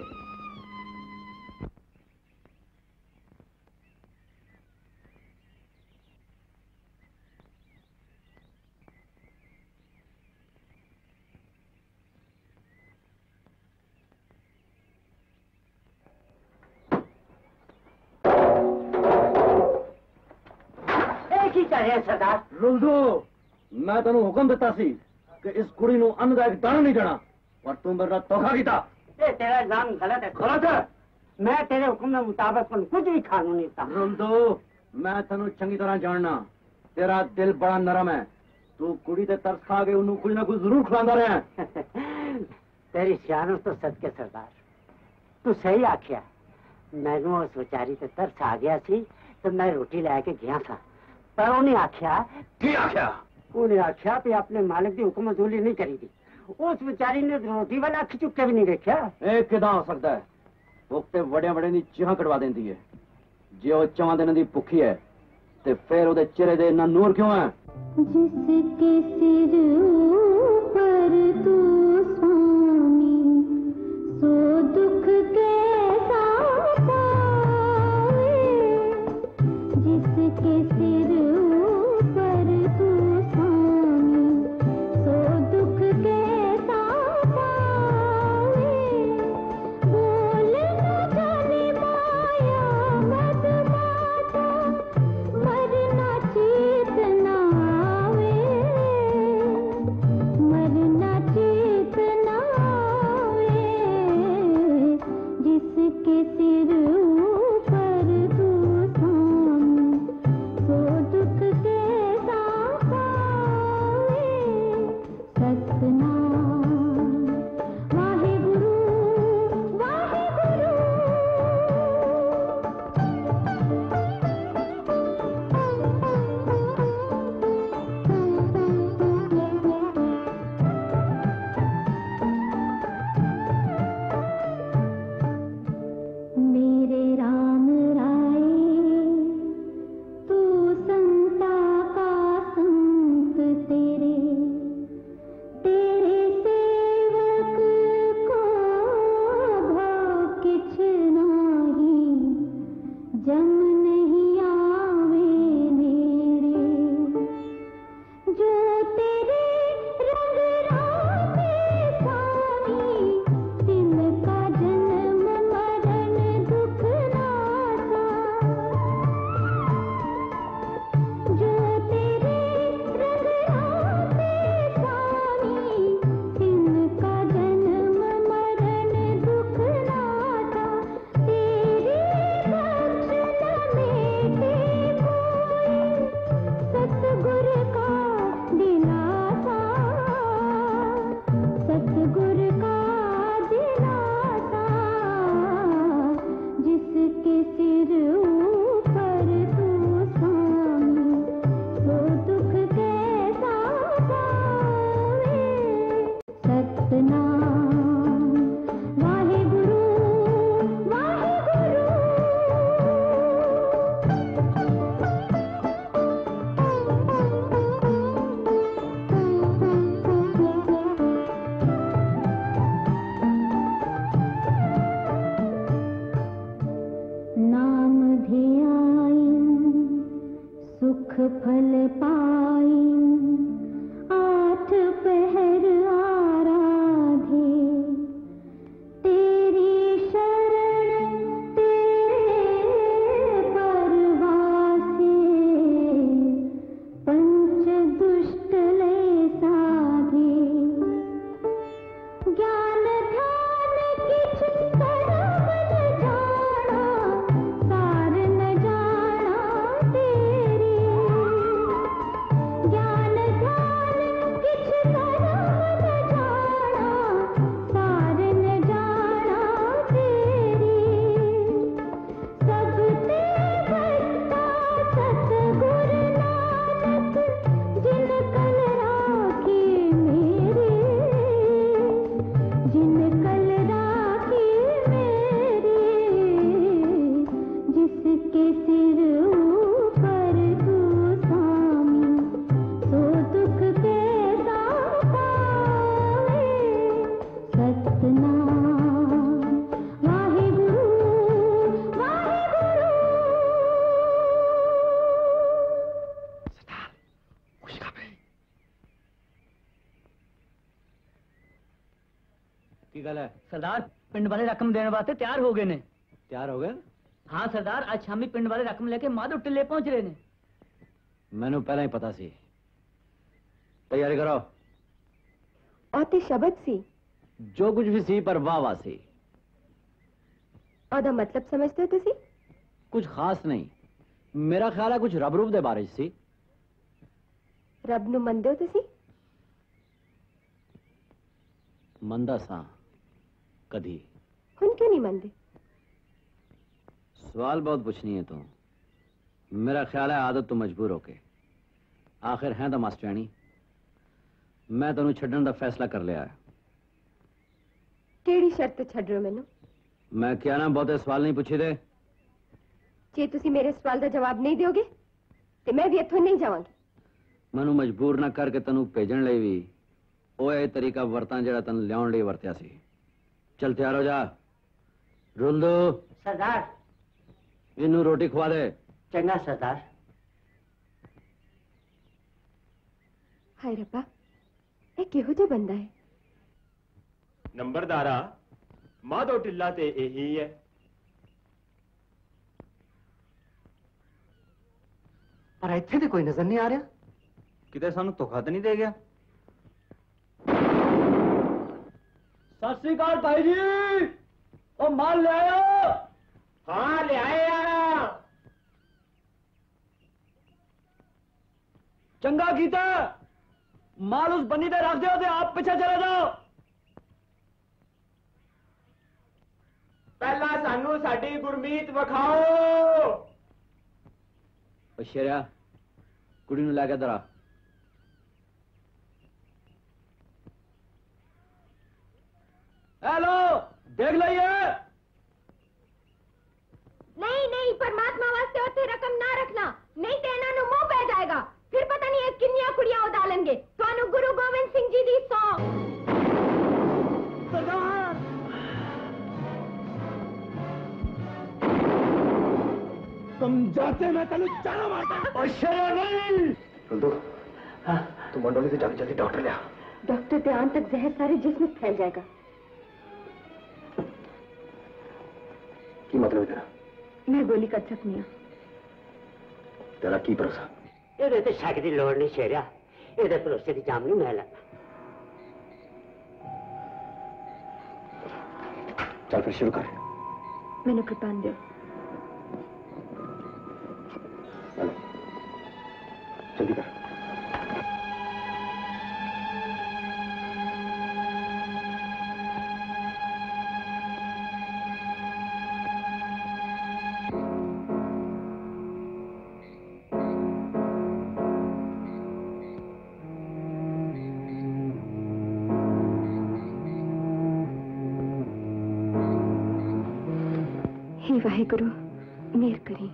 सरदार रुंदो, मैं तेन हुक्म दिता सी कि इस कुड़ी नूं अन्न दा एक दाना नहीं देना, पर तू मेरे नाल धोखा कीता। तेरा इल्जाम गलत है। गलत है? मैं तेरे हुक्म के मुताबिक कुछ भी खानू नहीं था। रुंदो, मैं तेनू चंगी तरह जानना, तेरा दिल बड़ा नरम है। तू कुड़ी ते तरस खा के उन्होंने कुछ ना कुछ जरूर खिलांदा रहा। तेरी सियानत तो सदके सरदार, तू सही आख्या। मैनू उस बेचारी ते तरस आ गया सी तो मैं रोटी लैके गया था, पर उन्हें आख्या की आख्या? उन्हें आख्या कि अपने मालिक की हुक्म मंजूरी नहीं करी थी। उस बेचारी ने रोटी वाला अख चुक के भी नहीं देखा। किदां हो सकता है? वो ते वड़े वड़े दी चिहां कटवा देंदी है। जे वो 4 दिन दी भुखी है ते फिर ओदे चेहरे दे इन्ना नूर क्यों है? जिसके सिर पर तू स्वामी, सो दुख कैसा पावे। जिसके सिर पर तू स्वामी, सो दुख कैसा पावे। बोल न जाने माया मदमाता, मरना चेतना आवे। मरना चेतना सतगुर का दिलासा, जिसके सिर ऊपर तू स्वामी, सो दुख कैसा पावे। सतनाम वाहे गुरु वाहे गुरु। नाम ध्याई सुख फल पाई, आठ पहर आराधे, तेरी शरण तेरे परवासे, पंच दुष्ट लय साधे। ज्ञान ध्यान किछ करम न जाना, सार न जाना तेरी। ज्ञान ध्यान किछ करम न जाना, सार न जाना तेरी। सब ते भक्ता सतगुर नानक, जिन कल राखी मेरे, जिन कल राखी मेरे। जिसके सिर ऊपर तू स्वामी, सो दुख कैसा पावे। सतनाम वाहे गुरु वाहे गुरु। की गल है? सरदार पिंड वाले रकम देने वास्ते तैयार हो गए ने। तैयार हो गए? हाँ सरदार, आज शामी पिंड वाले रकम लेके माधो टिल्ले पहुंच रहे ने। मैनू पहले ही पता सी। तैयारी करो। आते शब्द सी, जो कुछ भी सी पर वाह वाह सी। ओदा मतलब समझते हो तुसी? कुछ खास नहीं, मेरा ख्याल है कुछ रब रूप दे बारे च सी। रब नु मनदे हो तुसी? मंदा सा कदी। हुन क्यों नहीं मनदे? सवाल बहुत पूछनी है तू। मेरा ख्याल है आदत तो मजबूर होके। आखिर है तो मास्टरानी, मैं तेनू छड्डण दा फैसला कर लिया है। केड़ी शर्त छड़ रहे हो मैनू? मैं क्या ना बहुते सवाल नहीं पूछी दे। जे तुसी मेरे सवाल का जवाब नहीं दोगे तो मैं भी इत्थों नहीं जावांगी। मैनू मजबूर ना करके तेनू भेजण लई भी ਉਹ ਇਹ ਤਰੀਕਾ ਵਰਤਾਂ ਜਿਹੜਾ ਤੈਨੂੰ ਲਿਆਉਣ ਲਈ ਵਰਤਿਆ ਸੀ। ਚੱਲ ਤਿਆਰ ਹੋ ਜਾ। रुंदू सरदार इनू रोटी खवा दे। चंगा सरदार। हाय रब्बा, ये किहो जिहा बंदा है? नंबरदारा माधो टिल्ला ते यही है। पर इत्थे ते कोई नजर नहीं आ रहा। किते सानू धोखा तो नहीं दे गया? सत श्री अकाल भाई जी, ओ माल ले आयो? हाँ ले आया। चंगा कीता, माल उस बन्नी ते रख दो ते आप पीछे चले जाओ। पहला सानू साडी गुरमीत विखाओ। शेरिया कुड़ी नूं लैके दरा। हेलो, देख लइए। नहीं नहीं, परमात्मा वास्ते उत्थे रकम ना रखना, नहीं तो इन्हां नूं मोह पै जाएगा। फिर पता नहीं किन्नियां कुड़ियां उडालणगे। तुहानू गुरु गोबिंद सिंह जी दी सौ। सरदार तुम जाते मैं तेनू चारा मारता। और शेरिया नहीं। रुंदू, तू मंडोली से जाके जल्दी डॉक्टर ले आ। डॉक्टर के आने तक जहर सारे जिस्म में फैल जाएगा। की मतलब है तेरा? मैं गोली कर सकनी हूँ। तेरा की भरोसा? ये तो शक की लोड़ नहीं शेरिया, ये भरोसे की जाम नहीं मैं लगा। चल फिर शुरू कर। मैंने कृपान दो। जल्दी कर। वाहेगुरु मेहर करी।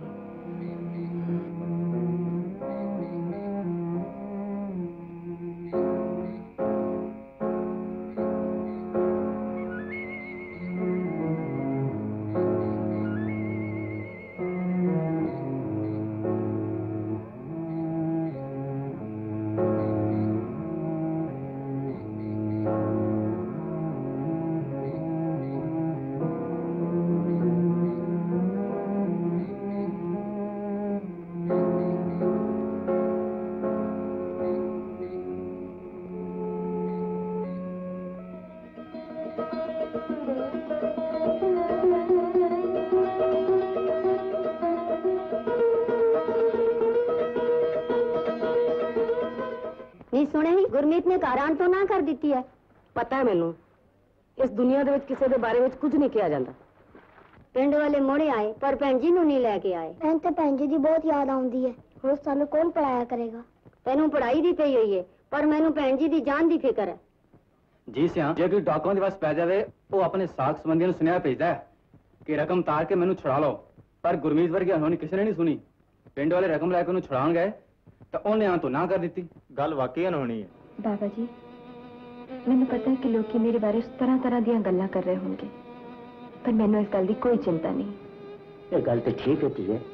ਗੁਰਮੀਤ ਨੇ ਘਰ ਆਣ ਤੋਂ ਨਾ ਕਰ ਦਿੱਤੀ ਹੈ। ਪਤਾ ਹੈ ਮੈਨੂੰ, ਇਸ ਦੁਨੀਆ ਦੇ ਵਿੱਚ ਕਿਸੇ ਦੇ ਬਾਰੇ ਵਿੱਚ ਕੁਝ ਨਹੀਂ ਕਿਹਾ ਜਾਂਦਾ। ਪਿੰਡ ਵਾਲੇ ਮੋੜੇ ਆਏ ਪਰ ਭੈਣ ਜੀ ਨੂੰ ਨਹੀਂ ਲੈ ਕੇ ਆਏ। ਮੈਨੂੰ ਤਾਂ ਭੈਣ ਜੀ ਦੀ ਬਹੁਤ ਯਾਦ ਆਉਂਦੀ ਹੈ। ਹੁਣ ਸਾਨੂੰ ਕੌਣ ਪੜਾਇਆ ਕਰੇਗਾ? ਤੈਨੂੰ ਪੜਾਈ ਦੀ ਪਈ ਹੋਈ ਹੈ ਪਰ ਮੈਨੂੰ ਭੈਣ ਜੀ ਦੀ ਜਾਨ ਦੀ ਫਿਕਰ ਹੈ। ਜੀ ਸਿਆਂ, ਜੇ ਕੋਈ ਡਾਕੂਆਂ ਦੇ ਵਸ ਪੈ ਜਾਵੇ ਉਹ ਆਪਣੇ ਸਾਖ ਸੰਬੰਧੀਆਂ ਨੂੰ ਸੁਨੇਹਾ ਭੇਜਦਾ ਹੈ ਕਿ ਰਕਮ ਤਾਰ ਕੇ ਮੈਨੂੰ ਛੁਡਾ ਲਓ, ਪਰ ਗੁਰਮੀਤ ਵਰਗੀ ਅਨਹੋਣੀ ਕਿਸੇ ਨੇ ਨਹੀਂ ਸੁਣੀ। ਪਿੰਡ ਵਾਲੇ ਰਕਮ ਲੈ ਕੇ ਉਹਨੂੰ ਛੁਡਾਉਣ ਗਏ ਤਾਂ ਉਹਨੇ ਆਂ ਤੋਂ ਨਾ ਕਰ ਦਿੱਤੀ। ਗੱਲ ਵਾਕਈ ਅਨਹੋਣੀ ਹੈ। बाबा जी, मैंने पता है कि लोग मेरे बारे तरह तरह दी गल्लां कर रहे होंगे, पर मैंने इस गल की कोई चिंता नहीं। ये गल तो ठीक होती है,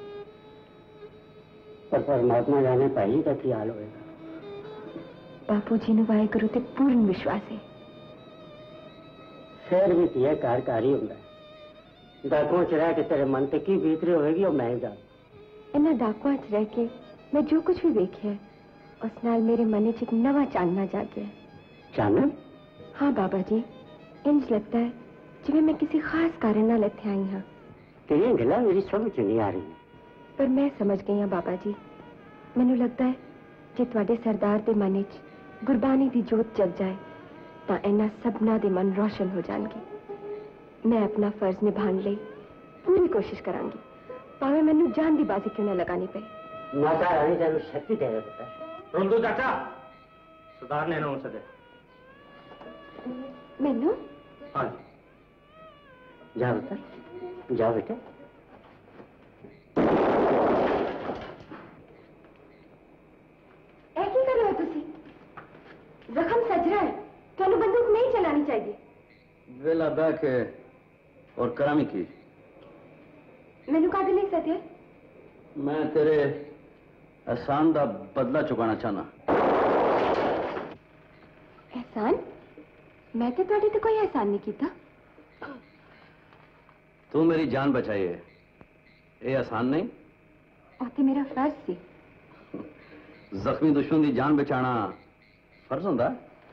पर परमात्मा जाने भाई का क्या हाल होएगा। बापू जी ने वाहेगुरु ते पूर्ण विश्वास है। फिर भी तिया कारकारी होंदा है। डाकुओं च रह के तेरे मन ते की बीत रही होगी वो मैं जान। इन्हां डाकुआं च रह के मैं जो कुछ भी वेख्या है उस नाल मेरे मन च एक नवा चानना जागया। चानन? हाँ बाबा जी, इंज लगता है जिवें मैं किसी खास कारण नाल इत्थे आई हाँ। तेरियां गल्लां मेरी समझ नहीं आ रही, पर मैं समझ गई हाँ बाबा जी। मैनूं लगता है जे तुहाडे सरदार दे मन च गुरबानी दी जोत जग जाए तां इन्हां सबना दे मन रोशन हो जाणगे। मैं अपना फर्ज निभाण लई पूरी कोशिश करांगी, भावें मैनूं जान दी बाजी क्यों ना लगानी पे। माता रानी तेनूं शक्ति देवे पुत्र। रुंदू चाचा, सरदार ने नौ सदे। मैनू? हाँ जी। जा पुत्र, जा बेटे। ऐ की कर रहे हो तुसी? जख्म सज रहा है, तुहानू बंदूक नहीं चलानी चाहिए। वेला बह के और करामी की। मैनू कादे नहीं सदे? मैं तेरे एहसान का बदला चुकाना चाहना। एहसान? मैं तो तुहाडे ते कोई एहसान नहीं कीता। तू मेरी जान बचाई है, ये एहसान नहीं? और ते मेरा फर्ज सी। जख्मी दुश्मन की जान बचाना फर्ज होंदा?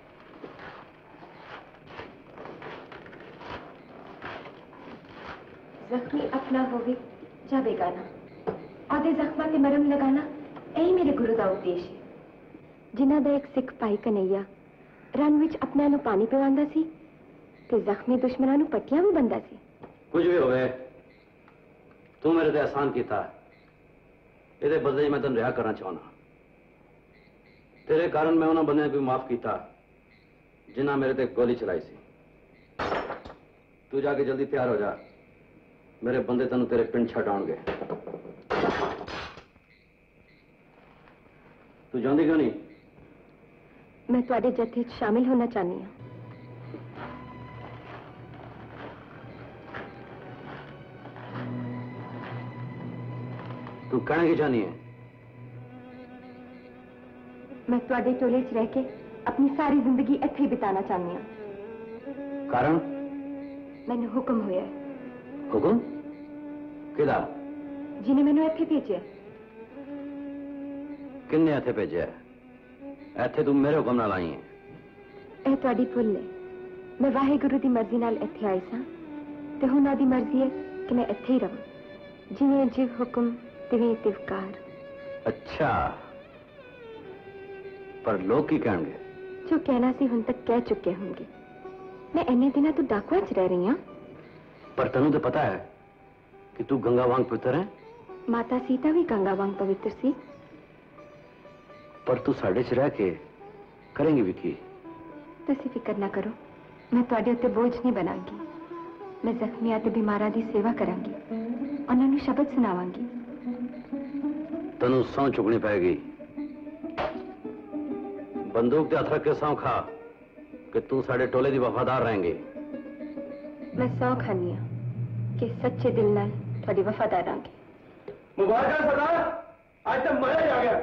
जख्मी अपना होवे जा बेगाना, और जख्मां ते मरहम लगाना यही मेरे गुरु का उद्देश है। जिन्हां दा एक सिख भाई कन्हैया रन विच अपने नूं पानी पिवांदा सी ते जख्मी दुश्मनां नूं पट्टियां भी बंदा सी। कुछ भी होवे, तू मेरे ते एहसान कीता, इहदे बदले मैं तैनूं रिहा करना चाहना। तेरे कारण मैं उन्हां बंदियां को माफ कीता जिन्हां मेरे ते गोली चलाई सी। तू जाके जल्दी तैयार हो जा, मेरे बंदे तैनूं तेरे पिंड छड्ड आउणगे। तू जांदी क्यों नहीं? मैं तुहाडे जत्थे च शामिल होना चाहनी हां। तू कहना की चाहनी है? मैं तुहाडे टोले च रह के अपनी सारी जिंदगी इत्थे ही बिताना चाहनी हां। कारण? मैनूं हुक्म होया है। हुक्म? किहदा? जिन्हें मैनूं इत्थे भेजिया। किन्ने इत्थे भेजिया? इत्थे तू मेरे हुक्म नाल आई है? ਇਹ ਤੁਹਾਡੀ ਭੁੱਲ ਹੈ। मैं वाहेगुरु दी मर्जी नाल इत्थे आई सां ते हुण आदी मर्जी है कि मैं इत्थे ही रहां। जिवें जिव हुक्म तिवें तिवकार। अच्छा, पर लोग की कहणगे? जो कहना सी हुण तक कह चुके होंगे। मैं इन्ने दिनां तो डाकुआ च रह रही हां। पर तैनूं तो पता है कि तू गंगा वांग पवित्र है। माता सीता भी गंगा वांग पवित्र सी। पर तू साडे च रह के करेंगी भी की? तुसीं फिक्र ना करो, मैं तुहाडे उत्ते बोझ नहीं बनांगी। मैं जख्मियां ते बीमारां दी सेवा करांगी। उन्होंने शब्द सुनावांगी। तेनू सौं चुकनी पैगी। बंदूक ते हथ रख के सौं खा कि तू साडे टोले दी वफादार रहेंगे। मैं सौ खानी हाँ कि सच्चे दिल नाल थोड़ी वफादार रहेंगे। मुबारक सरदार, आज तक मजा ही आ गया।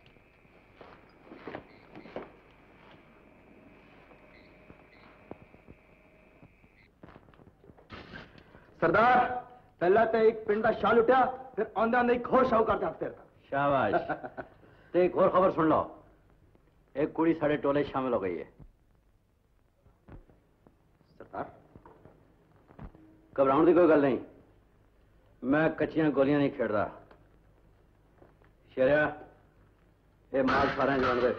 सरदार, पहला तो एक पिंड का शाल उठा, फिर आंदा आंदा एक होर शाहूकार के हाथ फेरता। शाबाश। ते एक और खबर सुन लो, एक कुड़ी साडे टोले शामिल हो गई है। सरदार, घबराने की कोई गल नहीं, मैं कच्चियां गोलियां नहीं खेड़ता। शेरिया, ये माल सारे जान दे।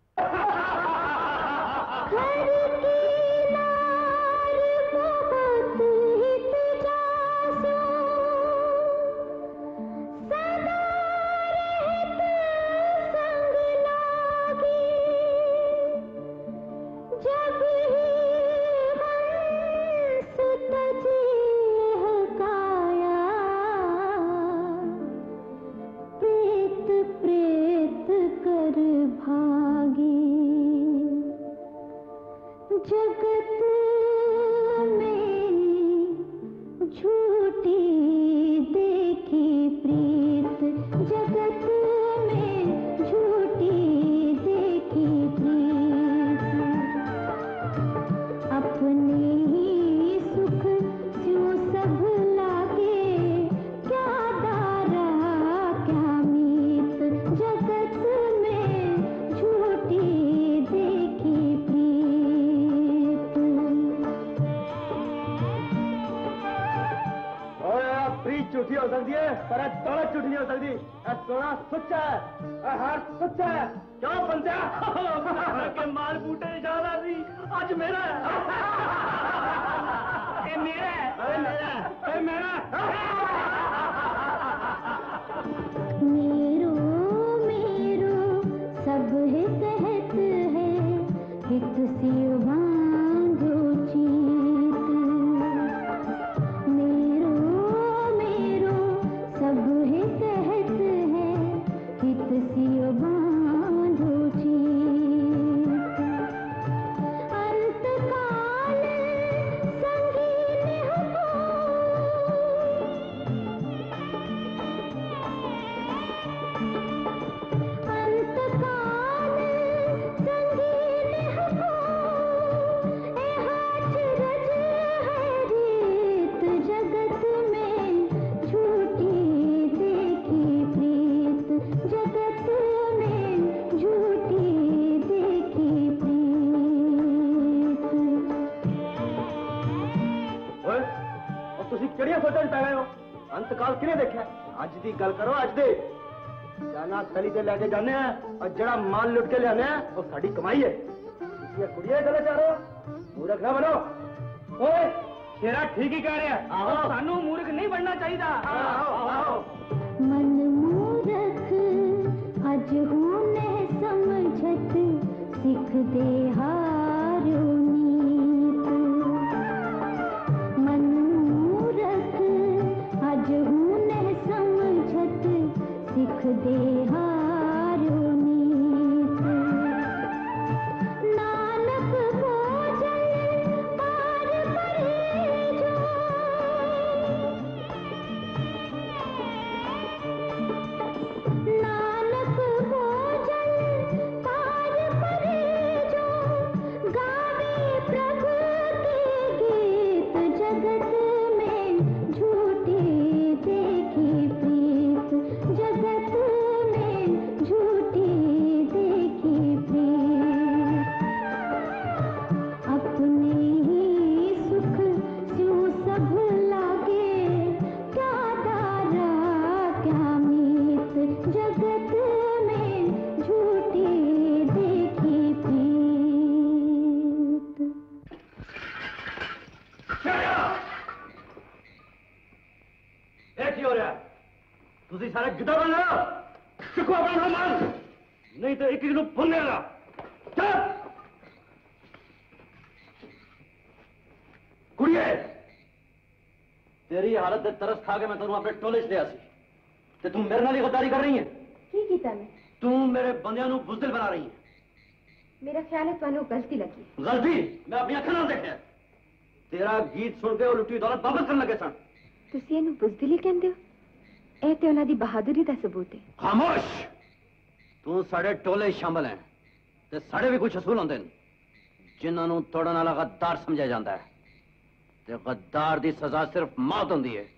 लेके जाने और जरा माल लुट के लिया वो साड़ी कमाई है। कुड़िया गले जा रहे हो, मूर्ख ना बनो। ओए शेरा ठीक ही कह रहे हैं, सानू मूर्ख नहीं बनना चाहिए। मन मूर्ख अज होने समझत सिख दे हारो नीत। मन मूर्ख अज होने समझत सिख दे तेरी हालत ते तरस खा के मैं तेनों अपने टोले च लिया सी ते तू मेरे नाल ही गद्दारी कर रही है। की कीता मैं? तू मेरे बंदियां नूं बुज़दिल बना रही है। मेरा ख्याल है तुहानू गलती लगी। गलती? मैं अपनी अखां नाल देखिया। तेरा गीत सुन के वो लुट्टी दौलत वापस करन लगे सन। तुसी इहनू बुज़दिली कहंदे हो? ਇਹ ਤੇ ਉਹਨਾਂ ਦੀ ਬਹਾਦਰੀ ਦਾ ਸਬੂਤ ਹੈ। खामोश। तू साडे टोले शामिल है ते साडे भी कुछ असूल होंदे ने जिन्हां नूं तोड़न वाला गद्दार समझिया जांदा है ते गद्दार दी सजा सिर्फ मौत होंदी है।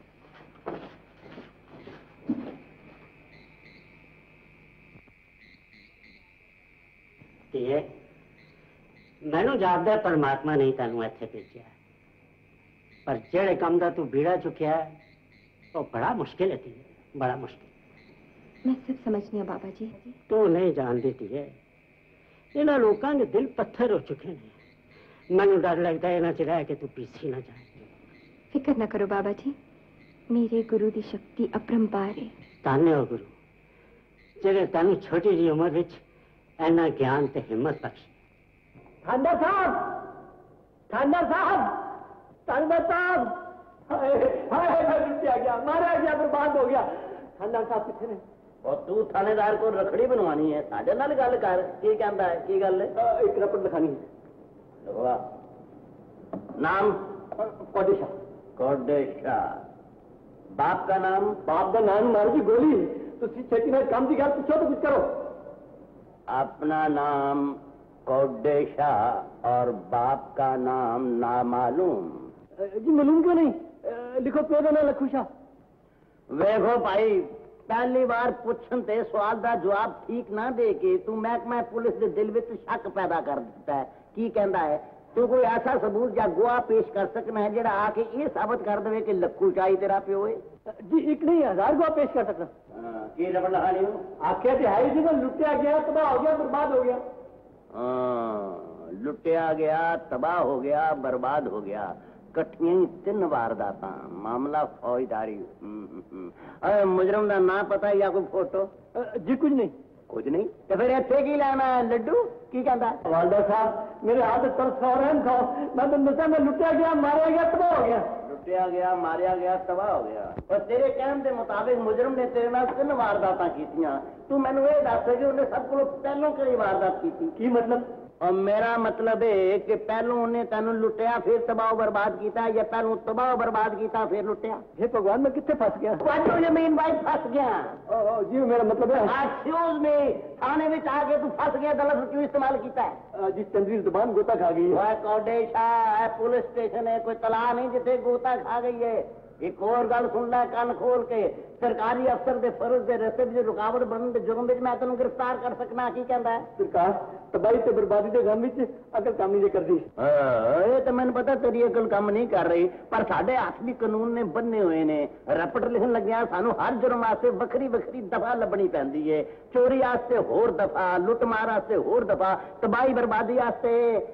ਧੀਏ ਮੈਨੂੰ ਜਾਪਦਾ ਪਰਮਾਤਮਾ ਨੇ ਤੈਨੂੰ ਇੱਥੇ ਭੇਜਿਆ ਪਰ ਜਿਹੜੇ ਕੰਮ ਦਾ ਤੂੰ ਬੀੜਾ ਚੁੱਕਿਆ वो बड़ा मुश्किल है धीए, बड़ा मुश्किल। मैं सब समझनी हूँ बाबा जी। तू नहीं जानती धीए इन्होंने लोगों के दिल पत्थर हो चुके हैं। मैनू डर लगता है इन्हें रह के तू पीछे ना जाए। फिक्र ना करो बाबा जी, मेरे गुरु की शक्ति अपरंपार है। ताने हो गुरु जेड़े तेनू छोटी जी उम्र विच इन्ना ज्ञान ते हिम्मत बख्शे। थानेदार साहब, थानेदार साहब, थानेदार साहब, हाय मैं लुटिया गया, मारा गया, बर्बाद हो गया। थानेदार साहब किथे ने? और तू थानेदार को रखड़ी बनवानी है, साडे नाल गल कर। की कहंदा है? की गल है? एक रपट लिखानी है। लिखवा। नाम? कोडेशा। कोडेशा। बाप का नाम? बाप का नाम मार की गोली। तुसी छेती में काम की गल पूछो तो कुछ करो। अपना नाम कोडेशा और बाप का नाम नामालूम। जी मालूम क्यों नहीं? लिखो प्यो का नाम लखूशा। वेखो भाई, पहली बार पूछन ते सवाल दा जवाब ठीक ना दे के तू महकमा पुलिस दे दिल विच शक पैदा कर दिता है। की कहंदा है? तू कोई ऐसा सबूत या गुआ पेश कर सकना है जेड़ा आके ये साबित कर देवे कि लक्खू शाही तेरा प्यो है? जी एक नहीं 1000 गुआ पेश कर सकना। की रबड़ लहानी हो? आख्या तिहाई जी को लुटिया गया, तबाह हो गया, बर्बाद हो गया। लुटिया गया, तबाह हो गया, बर्बाद हो गया। कट्ठियां ही 3 वारदात। मामला फौजदारी। मुजरम का नाम पता है या कोई फोटो? जी कुछ नहीं। कुछ नहीं तो फिर इत्थे की लेना है? लड्डू की कहता? वालदा साहब मेरे हाथ तरस हो रहे हैं। मैं तुम दसा मैं लुटिया गया, मारा गया, तबाह हो गया। लुटिया गया, मारिया गया, तबाह हो गया। और तेरे कहने के मुताबिक मुजरम ने तेरे नाल 3 वारदात कीतियां। तू मैनू ये दस कि उन्हें सब को पहलों कई वारदात की? की मतलब? और मेरा मतलब है कि पहलों उन्हें तेनू लुटिया फिर तबाह बर्बाद किया या पहलों तबाह बर्बाद किया फिर लुटिया? हे भगवान मैं कितने फंस गया? जमीन भाई फंस गया। जी मेरा मतलब है एक्सक्यूज में थाने में आके तू फंस गया, गलत क्यों इस्तेमाल किया है? जी चंद्री जुबान गोता खा गई है। कोडेशा है, पुलिस स्टेशन है, कोई तलाह नहीं जिथे गोता खा गई है। एक और गल सुन लै कान खोल के, सरकारी अफसर दे फर्ज दे रस्ते विच रुकावट बनन दे जुर्म विच मैं तेनू गिरफ्तार कर सकना। की कहंदा है? सरकार तबाही ते बर्बादी दे गम विच अकल काम नहीं कर दी। ये तो मैंने पता तेरी अकल काम नहीं कर रही, पर साडे हाथ भी कानून ने बन्ने हुए ने। रपट लिखन लग्या सानू हर जुर्म वास्ते वखरी वखरी दफा लभनी पैंदी है। चोरी वास्ते होर दफा, लुटमार वास्ते होर दफा, तबाही बर्बादी वास्ते।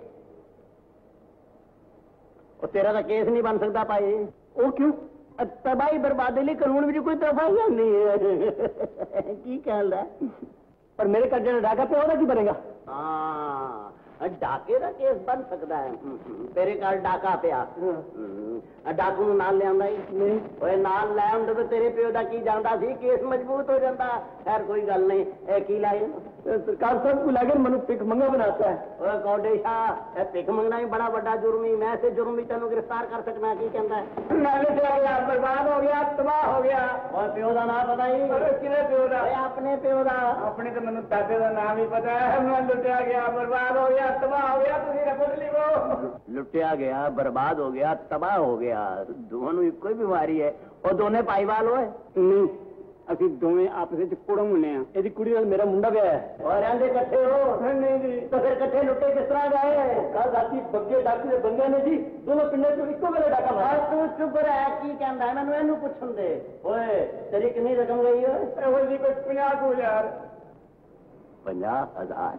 और तेरा तो केस नहीं बन सकता भाई। वो क्यों? तबाही बर्बादी लिए कानून में कोई दफा ही नहीं है। की कहल है? पर मेरे कर जो डाका पे होना की बनेगा? हाँ डाके का केस बन सकता है। तेरे घर डाका पिया, डाकू नाल लिया नहीं नाल लै आंदे तो तेरे प्यो का की जाता सी, केस मजबूत हो जाता। खैर कोई गल नहीं। की लाए सरकार सब को लगे मनु भिख मंगा बनाता है। कोडेशा भिख मंगना ही बड़ा बड़ा जुर्म ही। मैं से जुर्म ही तेन गिरफ्तार कर सकना। की कहता है? मैं बर्बाद हो गया, तबाह हो गया। और प्यो का नाम पता ही? किने प्यो का? अपने प्यो का। अपने तो मैंने दादे का नाम ही पता है। मैं लुटिया गया, बर्बाद हो गया, तबाह हो गया। तुझे रपट लिखो। लुटिया गया, बर्बाद हो गया, तबाह हो गया। दोनों एक ही बीमारी है। और दोने भाईवाल हो? नहीं ਅਸੀਂ ਦੋਵੇਂ ਆਪਸ ਵਿੱਚ ਕੁੜਮ ਹੁੰਨੇ ਆ। ਇਹਦੀ ਕੁੜੀ ਨਾਲ ਮੇਰਾ ਮੁੰਡਾ ਵਿਆਹ ਹੈ। और रहते इकट्ठे हो? नहीं जी। तो फिर इकट्ठे लुटे किस तरह गए? कल राती बग्गे डाकू ਦੇ ਬੰਦੇ ਨੇ ਜੀ ਦੋਨੋਂ ਪਿੰਡਾਂ ਚੋਂ ਇੱਕੋ ਵੇਲੇ ਡਾਕਾ ਮਾਰਿਆ। तू चुप रह। की कहता है? मैंने ਇਹਨੂੰ ਪੁੱਛਣ ਦੇ। ओए तेरी कितनी रकम गई है? ਇਹੋ ਜੀ ਕੋਈ 50,000। 50,000?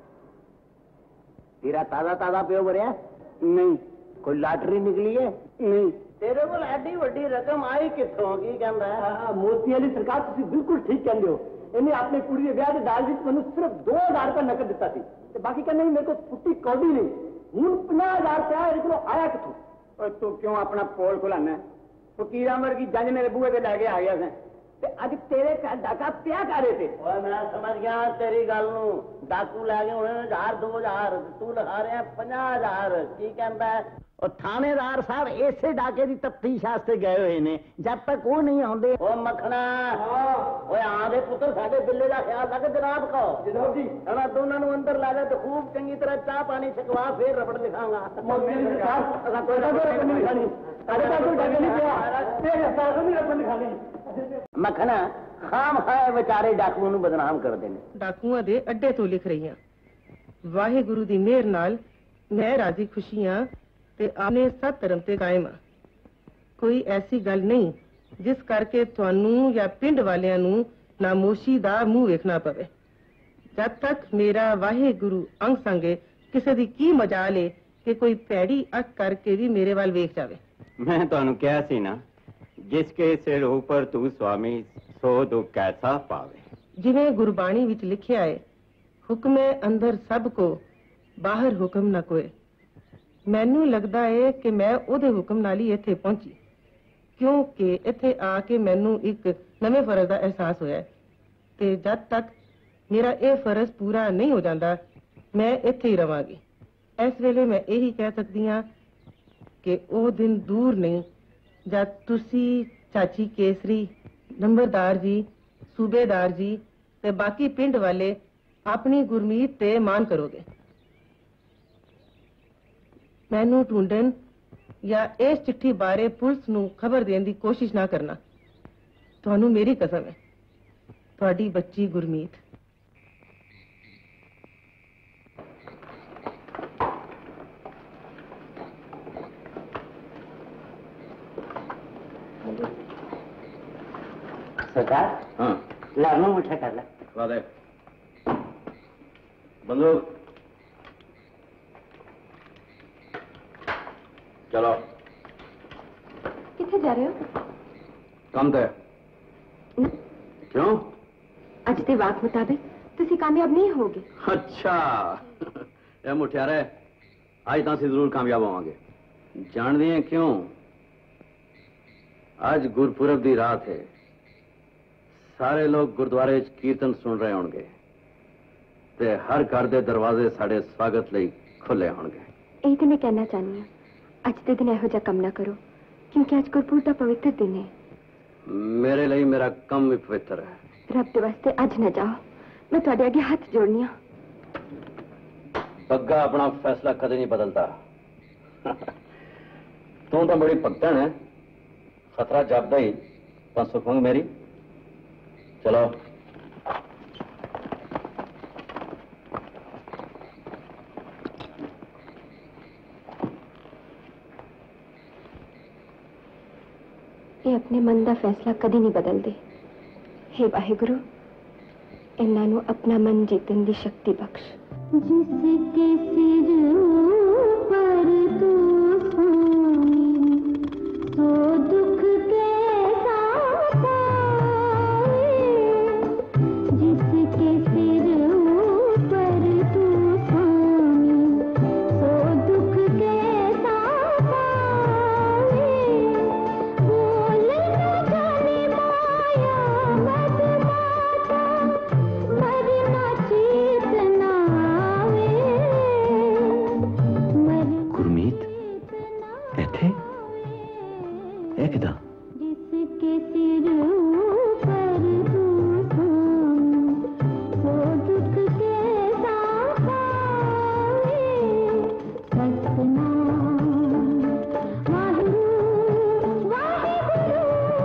तेरा ताजा ताजा प्यो भरिया? नहीं। कोई लॉटरी निकली है? नहीं। तेरे को एडी वड्डी रकम आई कित्थों? की कहंदा है? मोती वाली सरकार तुसी बिल्कुल ठीक कहंदे हो। इन्हें अपने कुड़ी के ब्याह के दाल विच मैनूं सिर्फ 2,000 रुपया नकद दिता सी ते बाकी कहंदे मेरे को फुट्टी कौड़ी नहीं। हुण 50,000 रुपया इहदे कोलों आया कित्थों? तू क्यों अपना पोल खुलाना? फकीरा वर्गी जंज मेरे बूहे पे लैके आ गया ते अज तेरे घर डाका पिया कर रहे थे। मैं समझ गया तेरी गल नूं। डाकू लै गए होने 1000 2000 तू लिखा रहा 50,000 की कहता है। और थानेदार साहब इसे डाके की तफ्तीश वास्ते गए हुए ने, जब तक वो नहीं आते। ओ मखना आदे पुत्र साडे बिल्ले का ख्याल रख जनाब को। जनाब जी हमें दोनों को अंदर ला दे तो खूब चंगी तरह चाह पानी छकवा फिर रबड़ लिखाऊंगा। मखना खाम खाए बेचारे डाकुओं नूं बदनाम कर देने। डाकुआं दे अड्डे तो लिख रही हां, वाहिगुरु दी मेहर नाल मैं राजी खुशी हां ते आने सत धर्म ते कायम हां। कोई ऐसी गल नहीं जिस करके तुहानू या पिंड वालियां नू नामोशी दा मुंह वेखना पवे। जब तक मेरा वाहिगुरु अंग संगे किसी दी की मजाल है कि कोई पैड़ी अख करके भी मेरे वाल वेख जावे। मैं तुहानू कहा सी ना, जिसके सिर ऊपर तू स्वामी सो दुख कैसा पावे। जिवें गुरबाणी विच लिखिया है, हुक्मे अंदर सब को बाहर हुक्म ना कोई। मैनू लगता है कि मैं ओदे हुक्म नाल ही इत्थे पहुंची, क्योंकि इत्थे आके मैनू एक नवे फर्ज का एहसास होया है ते जब तक मेरा यह फर्ज पूरा नहीं हो जाता मैं इत्थे ही रवांगी। इस वेले मैं यही कह सकती हाँ कि वो दिन दूर नहीं जब तुसी चाची केसरी, नंबरदार जी, सूबेदार जी ते बाकी पिंड वाले अपनी गुरमीत ते मान करोगे। मैनू ढूंढन या इस चिट्ठी बारे पुलिस नू खबर देने की कोशिश ना करना। तुहानू मेरी कसम है, तुहाडी बच्ची गुरमीत। सरकार हाँ लाना मुठा कर ला दे बंदूक। चलो किथे जा रहे हो? काम ते क्यों? अज दे वाक मुताबिक तुसी कामयाब नहीं होगे। अच्छा ये मुठियारे आज तो जरूर कामयाब होवांगे। जान दिए क्यों? आज गुरपुरब दी रात है, सारे लोग गुरुद्वारे कीर्तन सुन रहे होंगे ते हर घर दे दरवाजे साढ़े स्वागत लई खुले होंगे। यही तो मैं कहना चाहनी हूँ, अज के दिन यहो जिहा कम ना करो, क्योंकि अज गुरपुरब दा पवित्र दिन है। मेरे लिए मेरा कम भी पवित्र है। रब दे वास्ते अज न जाओ, मैं तुहाडे अगे हाथ जोड़नी हां। बग्गा अपना फैसला कदे नहीं बदलता। तू तो बड़ी भगतन है, खतरा जापदा ही पर सुख मंग मेरी। चलो ये अपने मन का फैसला कदी नहीं बदलते। हे वाहिगुरु, इन्हां नूं अपना मन जीतन की शक्ति बख्श। जिसके सिर ऊपर तू स्वामी, सो दुख कैसा पाए। जिसके सिर ऊपर तू स्वामी, सो दुख कैसा पाए। बोल न जाने माया मदमाता, मरना चेतना आवे। गुरमीत ਇੱਥੇ ਇਹ ਕਿਦਾਂ? जिसके सिर ऊपर तू स्वामी, वो दुख कैसा पावे। सतनाम वाहिगुरु वाहिगुरु।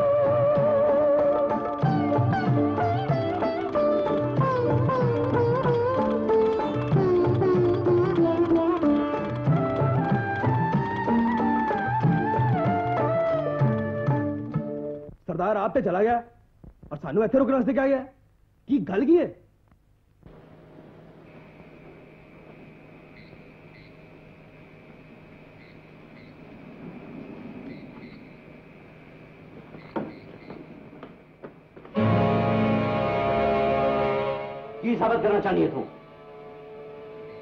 सरदार आप ते चला गया और सानू इत्थे रुकने वास्ते क्या गया की गल की है? की साबित करना चाहनी है तू?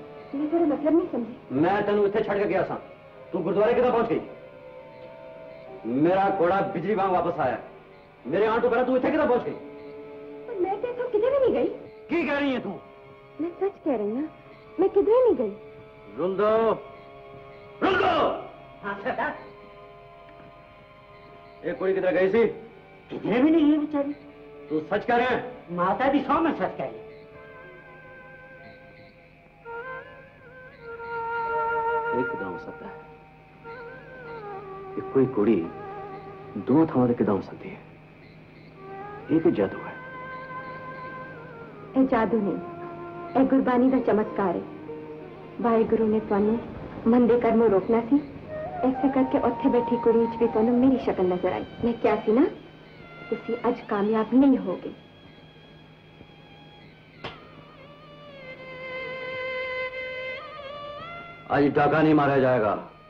मैं थोड़ा मतलब नहीं समझी। मैं तेन इत्थे छड़ के गया सा, तू गुरुद्वारे किदा पहुंच गई? मेरा घोड़ा बिजली वांग वापस आया। मेरे आने तो पहले तू इतने कितना पहुंच गई? मैं तो किधर भी नहीं गई। की कह रही है तू? मैं सच कह रही हूँ, मैं किधर नहीं गई। रुल दो। हाँ सरदार। एक कुड़ी किधर गई सी? किधर भी नहीं है बेचारी। तू सच कह रहे हैं? माता दी सौ में सच कह रही। एक किदा हो सकता है कि कोई कुड़ी दो थावां ते किदा हो सकती है? एक जादू है। ए जादू नहीं, ए गुरबानी का चमत्कार है। वाहेगुरु ने तुहानू मंदे कर्मों रोकना सी, ऐसे करके उत्थे बैठी कुड़ी च भी तुहानू मेरी शक्ल नजर आई। मैं क्या सी ना, तुसी अज कामयाब नहीं होगे। आज डाका नहीं मारा जाएगा।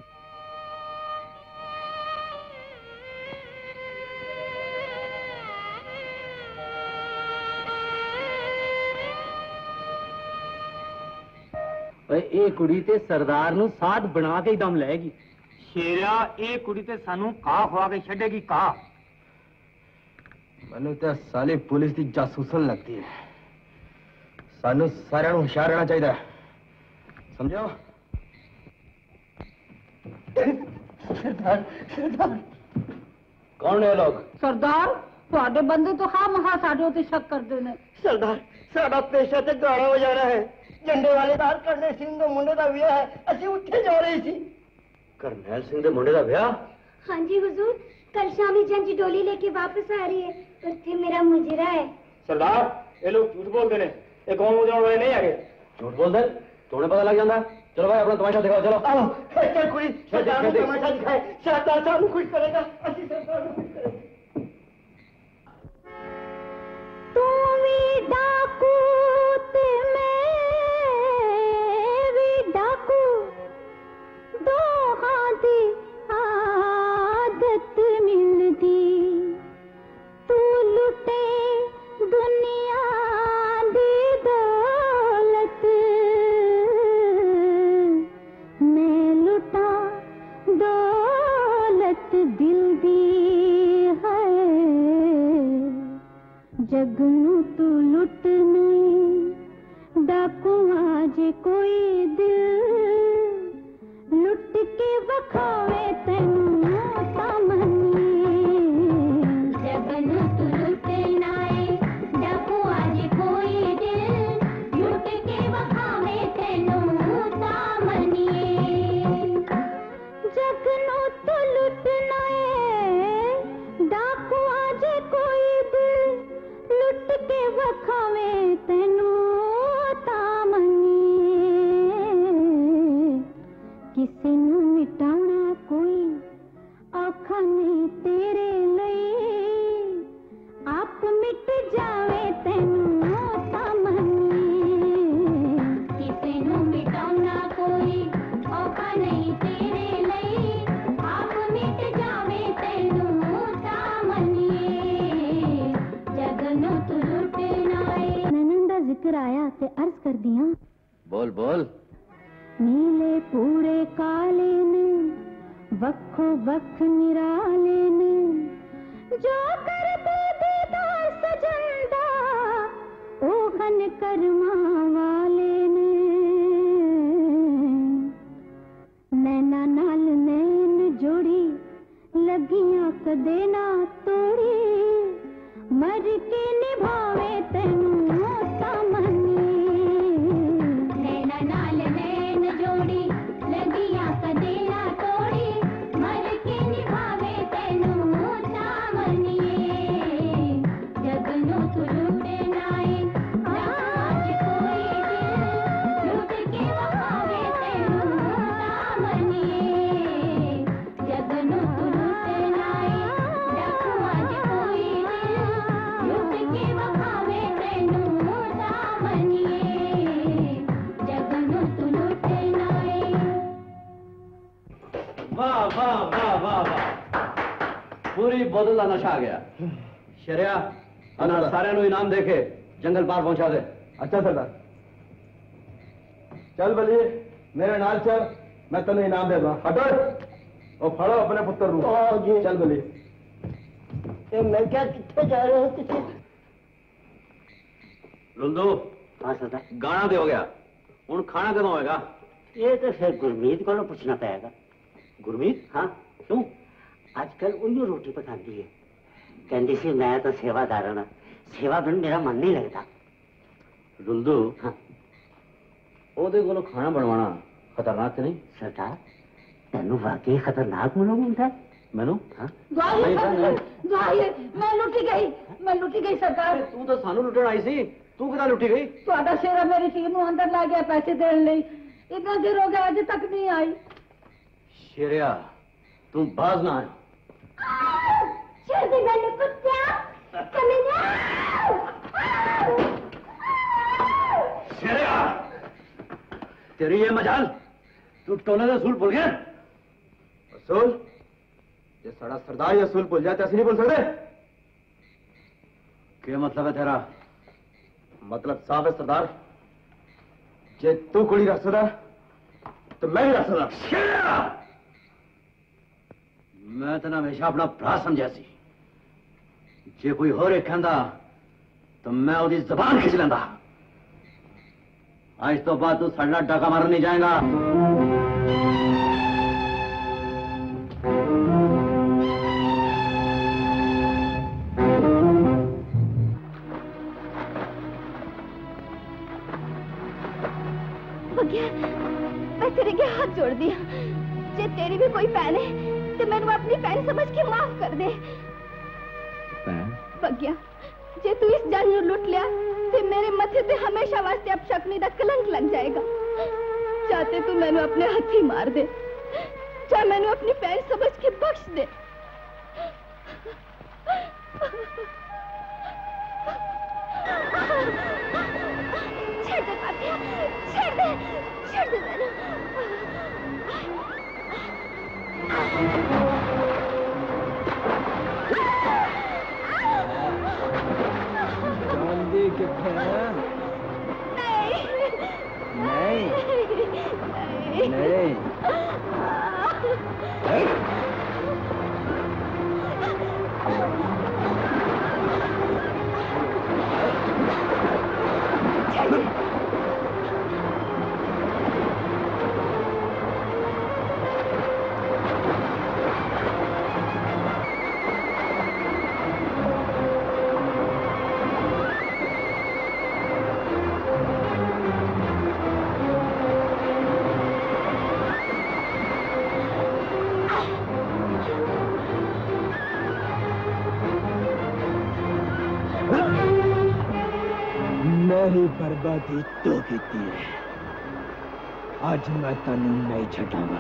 ਇਹ ਕੁੜੀ ਤੇ ਸਰਦਾਰ ਨੂੰ ਸਾਧ ਬਣਾ ਕੇ ਹੀ ਦਮ ਲੈਗੀ। ਸ਼ੇਰਾ ਇਹ ਕੁੜੀ ਤੇ ਸਾਨੂੰ ਕਾਹ ਖਵਾ ਕੇ ਛੱਡੇਗੀ ਕਾਹ। ਮੈਨੂੰ ਤਾਂ ਸਾਲੀ ਪੁਲਿਸ ਦੀ ਜਾਸੂਸਨ ਲੱਗਦੀ ਹੈ। ਸਾਨੂੰ ਸਾਰਿਆਂ ਨੂੰ ਹੁਸ਼ਿਆਰ ਰਹਿਣਾ ਚਾਹੀਦਾ ਹੈ, ਸਮਝੋ? सरदार सरदार कौन है लोग? सरदार ਤੁਹਾਡੇ ਬੰਦੇ तो हाँ महा साडे उत्ते शक करते ने। सरदार साडा पेशा ते गाना बजाना है। झंडे वाले दार करने सिंह दे मुंडे दा विआह है, ਅਸੀਂ ਉੱਥੇ ਜਾ ਰਹੇ ਸੀ। करनैल सिंह दे मुंडे दा ब्याह? हाँ जी हुजूर, कल शामी जंजी डोली लेके वापस आ रही है। उत्थे मेरा मुजरा है। सरदार ये लोग झूठ बोलते हैं, ये कौन मुजरा वाले नहीं आगे। झूठ बोलते तुम्हें पता लग जाता। चलो भाई अपना तमाशा दिखाओ। चलो आओ चल कोई सरदार को तमाशा दिखाए। सरदार सानू खुश करेगा, ਅਸੀਂ सरदार ਨੂੰ खुश करेंगे। तू भी डाकू ते मैं भी डाकू, दो हाथ दी आदत मिलदी। तू लुटे दुनिया दी दौलत, मैं लुटा दौलत दिल दी है। जग नू तू लुट नहीं डाकू आज कोई दिल, लुट के वखावे तेनू तामनी। जग नू तू लुट नाए डाकू आज कोई दिल, लुट के वखावे तेनू तामनी। जग नू तू लुट नाए डाकू आज कोई दिल, लुट के वखावे तेनू तामनी। किसी नू मिटाना कोई औखा नहीं तेरे लिए, आप मिट जावे तेनू तामनी। किसी नू मिटाना कोई औखा नहीं तेरे लिए, आप मिट जावे तेनू तामनी। जग नू तू लुट नाए। नैनन दा जिक्र आया ते अर्ज कर दियां। बोल बोल। नीले पूरे काले ने वक्खो वक्ख निराले ने, जो करते दीदार सजंदा ओ घन कर्मा वाले ने। नैना नाल नैन जोड़ी लगियां कदे ना तोड़ी, मर के निभावे तेनू तामनी। नैना नाल नैन जोड़ी लगियां कदे ना तोड़ी, मर के निभावे तेनू तामनी। जग नू तू लुट नाए आज कोई दिल, लुट के वखावे तेनू तामनी। जग नू तू लुट नाए डाकू आज कोई दिल, लुट के वखावे तेनू तामनी। जग नू तू लुट नाए। वाह वाह वाह वाह वाह, पूरी बोतल का नशा आ गया। शरिया अना सारे नु इनाम देके जंगल पार पहुंचा दे। अच्छा सरदार चल बलिए मेरे नाल चल, मैं तेन इनाम दे दूंगा। हटो। और फड़ो अपने पुत्र रू चल बोली मैं क्या कितने जा रहे हो कितने लुल्दू हाँ सरदार गाना तो हो गया हूँ खाना कदों होएगा ये तो फिर गुरमीत को पूछना पड़ेगा गुरमीत हाँ क्यों आजकल उन्हें रोटी पकाती है कहती सी मैं तो सेवादार ना सेवा बिन मेरा मन नहीं लगता लुल्दू हाँ ओदे कोलों खाना बनवाना खतरनाक तो नहीं सरदार तेनू वाकई खतरनाक मालूम होता है मैनू हाँ मैं लुटी गई सरकार तू तो सानू लुटन आई सी तू किदां लुटी गई ਤੁਹਾਡਾ ਸ਼ੇਰਾ ਮੇਰੀ ਧੀ ਨੂੰ ਅੰਦਰ ਲਾ ਗਿਆ ਪੈਸੇ ਦੇਣ ਲਈ ਇੰਨਾ ਦੇਰ ਹੋ ਗਿਆ ਅਜੇ ਤੱਕ ਨਹੀਂ ਆਈ शेरिया तू बाज ना आया शेर दे गले कुत्ता कमीना शेरिया तेरी ये मजाल तू टोले का सूल भूल गया असूल ये साड़ा सरदार ये असूल भूल जाते ऐसे नहीं बोल सकते क्या मतलब है तेरा मतलब साफ है सरदार जे तू कुड़ी रख सकता तो मैं भी रख सकता मैं तो हमेशा अपना भरा समझा सी जे कोई होर कहता तो मैं उसकी जबान खिंच लेंदा आज तो बाद तू साढ़ा डाका मारन नहीं जाएगा मैं तेरे के हाथ जोड़ दिया जे तेरी भी कोई बहन है तो मैंने अपनी बहन समझ के माफ कर दे बग्या जे तू इस जान ਨੂੰ लुट लिया तो मेरे मथे ते हमेशा वास्ते अब शक्नी दा कलंक लग जाएगा चाहते तू मैंने अपने हाथी मार दे चाहे मैंने अपनी बहन समझ के बख्श दे छेड़ दे बग्या छेड़ दे मैंने चांदी कितने हैं? नहीं नहीं मेरी बर्बादी तो की है आज मैं तेनू नहीं छटांगा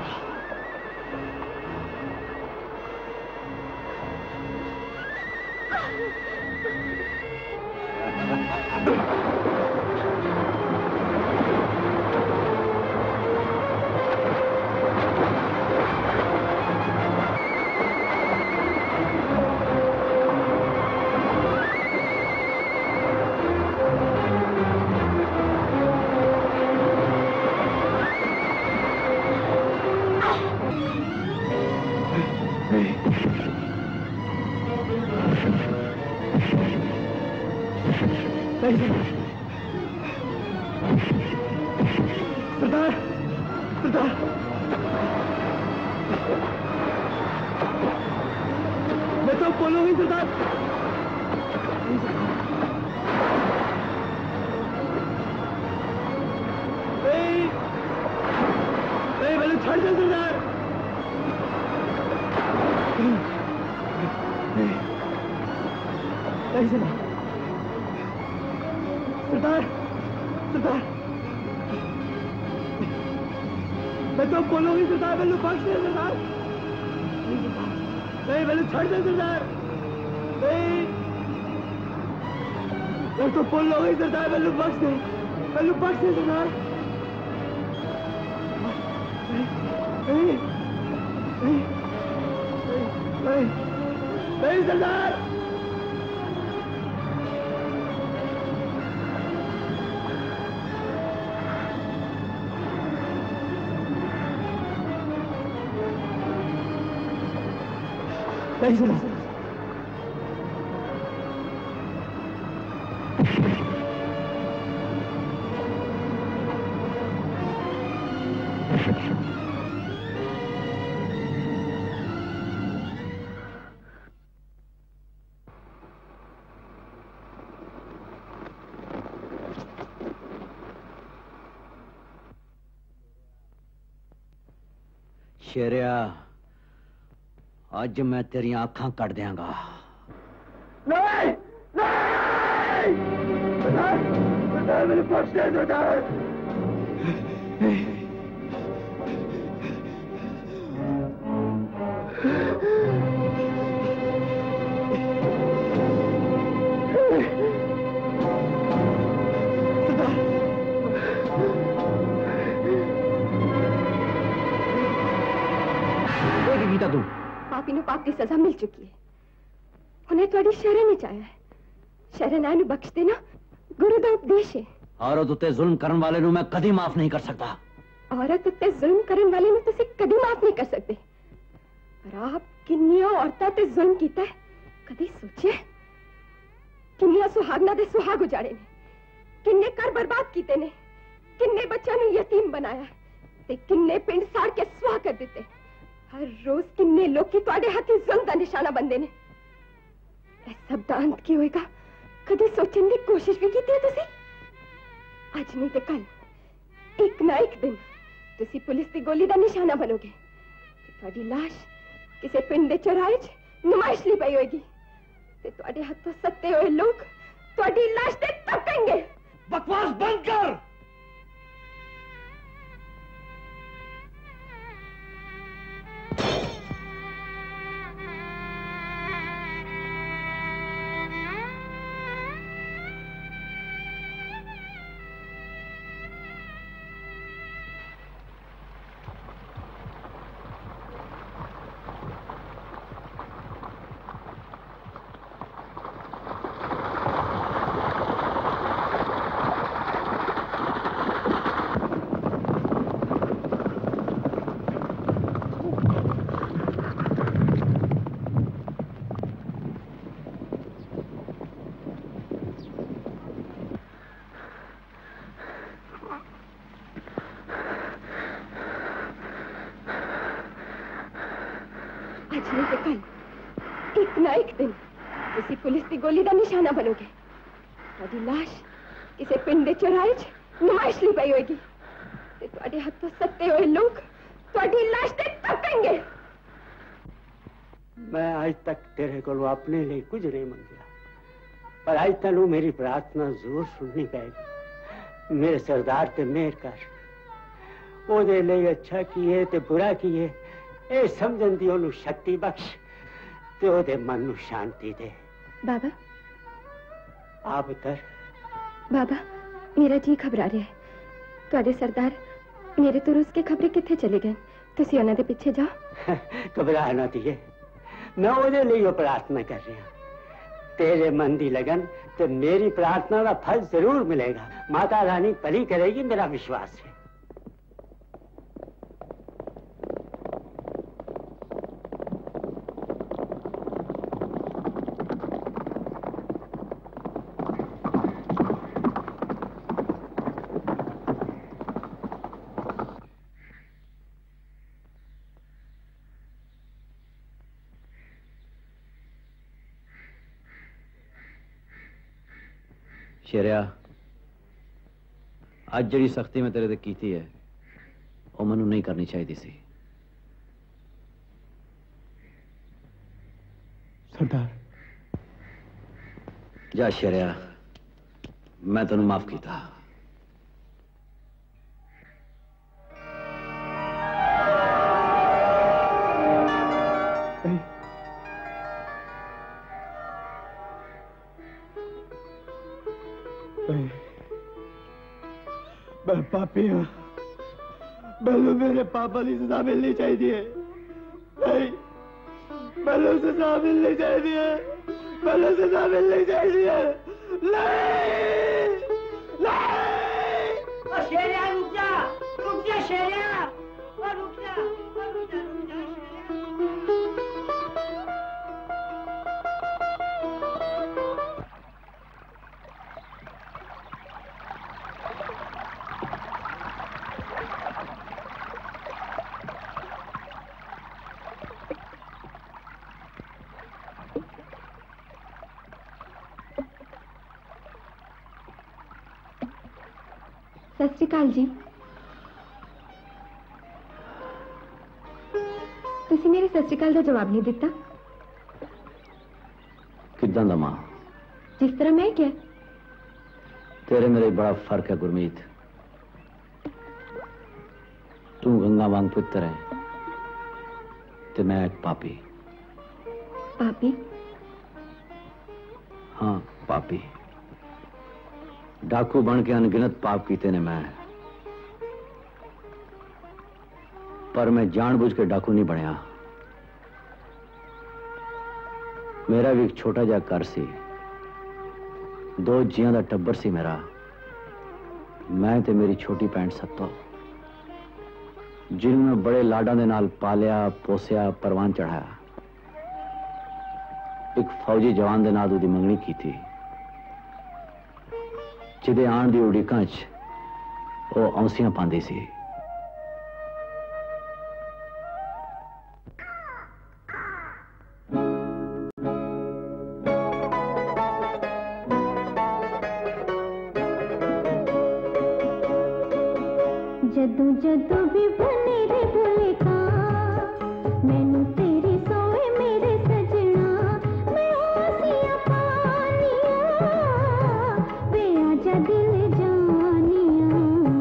सरदार सरदार मैं तो बोलूंगी सरदार नहीं मैंने छोड़ दे सरदार नहीं सरदार सरदार मैं तो बोलूंगी सरदार मैंने बख्श दे सरदार नहीं मैंने छोड़ दे सरदार नहीं मैं तो बोलूंगी सरदार मैंने बख्श दे सरदार नहीं नहीं नहीं नहीं सरदार नहीं सुना सुना। शेरिया, आज मैं तेरी आंखां कट देंगा। नहीं नहीं मेरे पास गीता तू पापी नु पाप की सजा मिल चुकी है। उन्हें थोड़ी शरण ही चाहिए। शरण आए बख्श देना गुरु का उपदेश है। औरत उत्ते जुल्म करने वाले नु मैं कभी माफ नहीं कर सकता। औरत उत्ते जुल्म करने वाले नु तुसी कभी माफ नहीं कर सकते। पर आप किन्निया औरतां ते जुल्म कीता है कभी सोचे? किन्निया सुहागना दे सुहाग उजाड़े ने, किन्ने घर बर्बाद कीते ने, किन्ने बच्चों नु यतीम बनाया ते किन्ने पिंड साड़ के सुहा कर दिते। हर रोज किन्ने लोग की तुहाडे हाथी जुल्म दा निशाना बंदे ने। ए सब दा अंत की होएगा कभी सोचने की कोशिश भी की थी तुसी? आज नहीं तो कल एक ना एक दिन तुसी पुलिस की गोली का निशाना बनोगे। तुहाडी लाश किसी पिंड दे चौराहे च नुमाइश ली पई होएगी ते तुहाडे हाथों सत्ते हुए लोग तुहाडी लाश ते तपेंगे। बकवास बंद कर। पुलिस की गोली का निशाना बनोगे। तुहाडी लाश किसी पिंड दे चौराहे च नुमाइश ली पई होएगी ते तुहाडे हाथों सत्ते हुए लोग तुहाडी लाश ते तपेंगे। मैं आज तक तेरे को अपने लिए कुछ नहीं मंगया, पर आज तेनू मेरी प्रार्थना जरूर सुननी पैगी। मेरे सरदार ते मेहर कर। ओदे लिए अच्छा किए ते बुरा किए ए समझन दी ओनू शक्ति बख्श ते ओदे मन नू शांति दे। बाबा आप उतर। बाबा मेरा जी घबरा रहा है। तुहाडे सरदार मेरे तो रूस के खबरें किथे चले गए? तुसी उन्हां दे पीछे जाओ। घबरा ना दिए, मैं ओदे लिए प्रार्थना कर रहा। तेरे मन दी लगन ते मेरी प्रार्थना का फल जरूर मिलेगा। माता रानी भली करेगी, मेरा विश्वास है। शेरिया, आज जड़ी सख्ती में तेरे ते कीती है वो मैनू नहीं करनी चाहिए सी। सरदार जा शेरिया, मैं तेनू माफ कीता। मैं पापी हूँ, मैनू मेरे पापा की सजा मिलनी चाहिए। नहीं, मैनू सजा मिलनी चाहिए, मैनू सजा मिलनी चाहिए। नहीं, नहीं। शेरिया रुक जा शेरिया, रुक जा। सत श्री अकाल जी। तुसी मेरे सत श्री अकाल का जवाब नहीं दिता। किदां दा मां? जिस तरह मैं क्या? तेरे मेरे बड़ा फर्क है गुरमीत। तू गंगा वांग पुत्र है ते मैं एक पापी। पापी? हाँ पापी। डाकू बन के अनगिनत पाप कीते ने मैं, पर मैं जानबूझ के डाकू नहीं बनया। मेरा भी एक छोटा जा घर सी, 2 जियां दा टब्बर सी मेरा। मैं ते मेरी छोटी भैन सत्तो, जिन्होंने मैं बड़े लाडां दे नाल पालिया पोसिया परवान चढ़ाया। एक फौजी जवान दे नाल उदी मंगनी की थी, जिदे आण दी उड़ीकां च वो औंसियां पांदी सी। जदों जदों भी बने रे बोले का मैनू तेरी सोए मेरे सजना, मैं आसिया पानिया वे आजा दिल जानिया।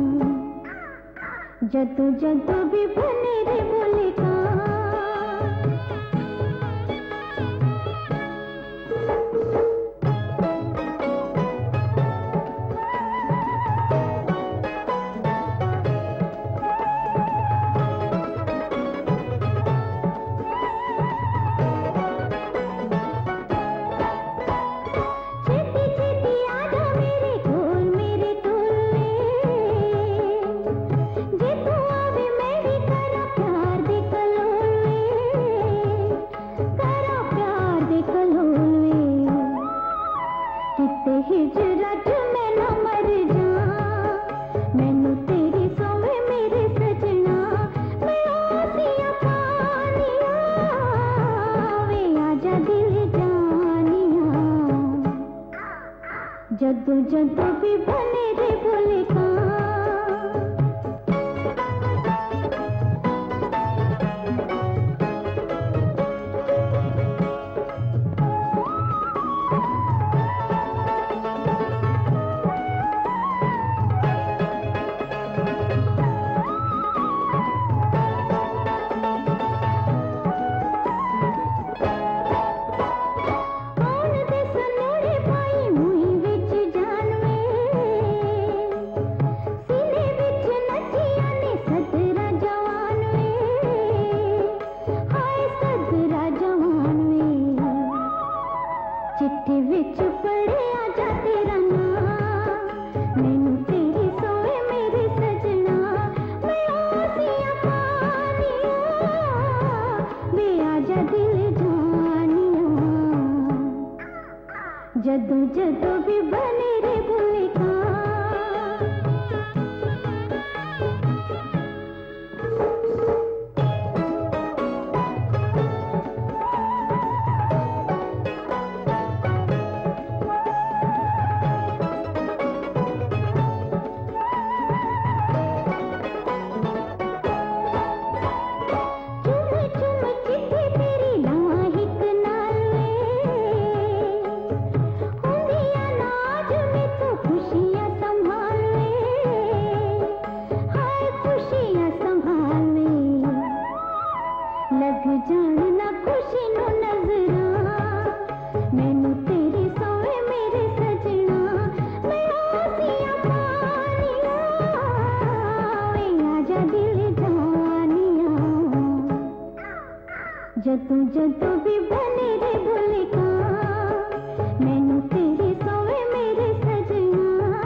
जदों जदों भी बने रे बोले का जदों जदों भी बने रे बोले का। जदों जदों भी बने रे बोले का। जदों जदों भी बने रे बोले का मैनू तेरी सोए मेरे सजना।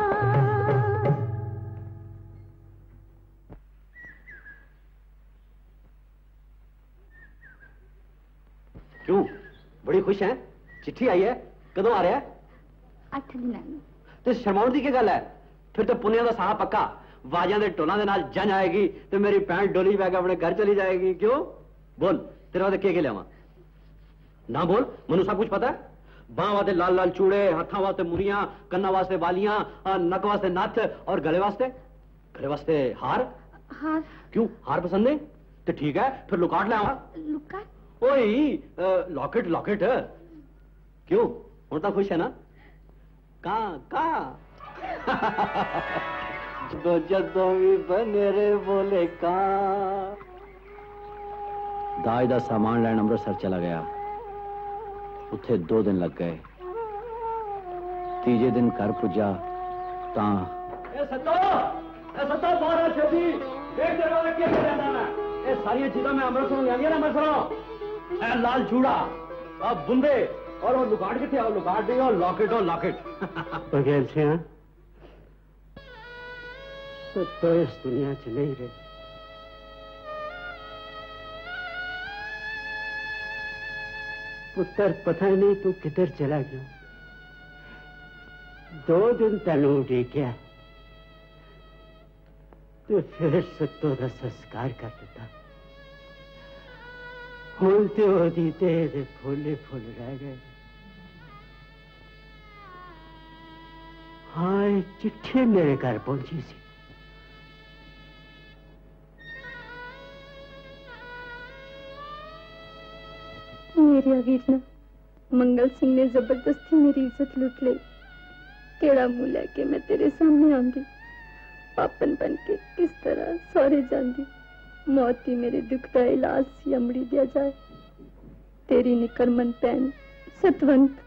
क्यों बड़ी खुश हैं? चिट्ठी आई है, कदों आ रहा है? 8 दिन। तो शर्माउण दी की गल है? फिर तो पुनिया का साह पक्का, वाजा दे टोलों दे नाल जंज आएगी तो मेरी भैन डोली बह के अपने घर चली जाएगी। क्यों बोल, तेरे वास्ते के लिया? ना बोल, मनु सब कुछ पता है। बाह वास्ते लाल लाल चूड़े, हाथों वास्ते मुरियां, कन्ना वास्ते वालियां, नक वास्ते नथ और गले वास्ते हार। हार क्यों, हार पसंद है? तो ठीक है, फिर लुकाट ले आवा। लुकाट? ओए लॉकेट लॉकेट। क्यों, हूं तो खुश है ना? कहाँ जदों भी बने रे बोले कहाँ। दाज दा सामान लैन अमृतसर चला गया, उत्थे 2 दिन लग गए। तीजे दिन घर पुजा तां सत्तो बाहर छेती देख तेरे वाले क्या कर रहा है। ये सारी चीजें मैं अमृतसरों ले आंगी ना, अमृतसरों। ए लाल चूड़ा, अब बुंदे और वो लुकाट किथे, और लुकाट नहीं, और लॉकेट। बघेल सिंह, सत्तो इस दुनिया च नहीं रहे। पुत्र पता नहीं तू किधर चला गया। 2 दिन तेनू उड़ीकिया तो फिर सत्तो का संस्कार कर दिता। हुण ते ओदी देह दे फुल रह गए। हाँ, एक चिट्ठी मेरे घर पहुंची सी। मेरी वीरना मंगल सिंह ने जबरदस्ती मेरी इज्जत लूट ली। केड़ा मुंह लेके मैं तेरे सामने आऊंगी, पापन बन के किस तरह सौरे जाऊंगी। मौत ही मेरे दुख का इलाज यमड़ी दिया जाए। तेरी निकरमन पैन सतवंत।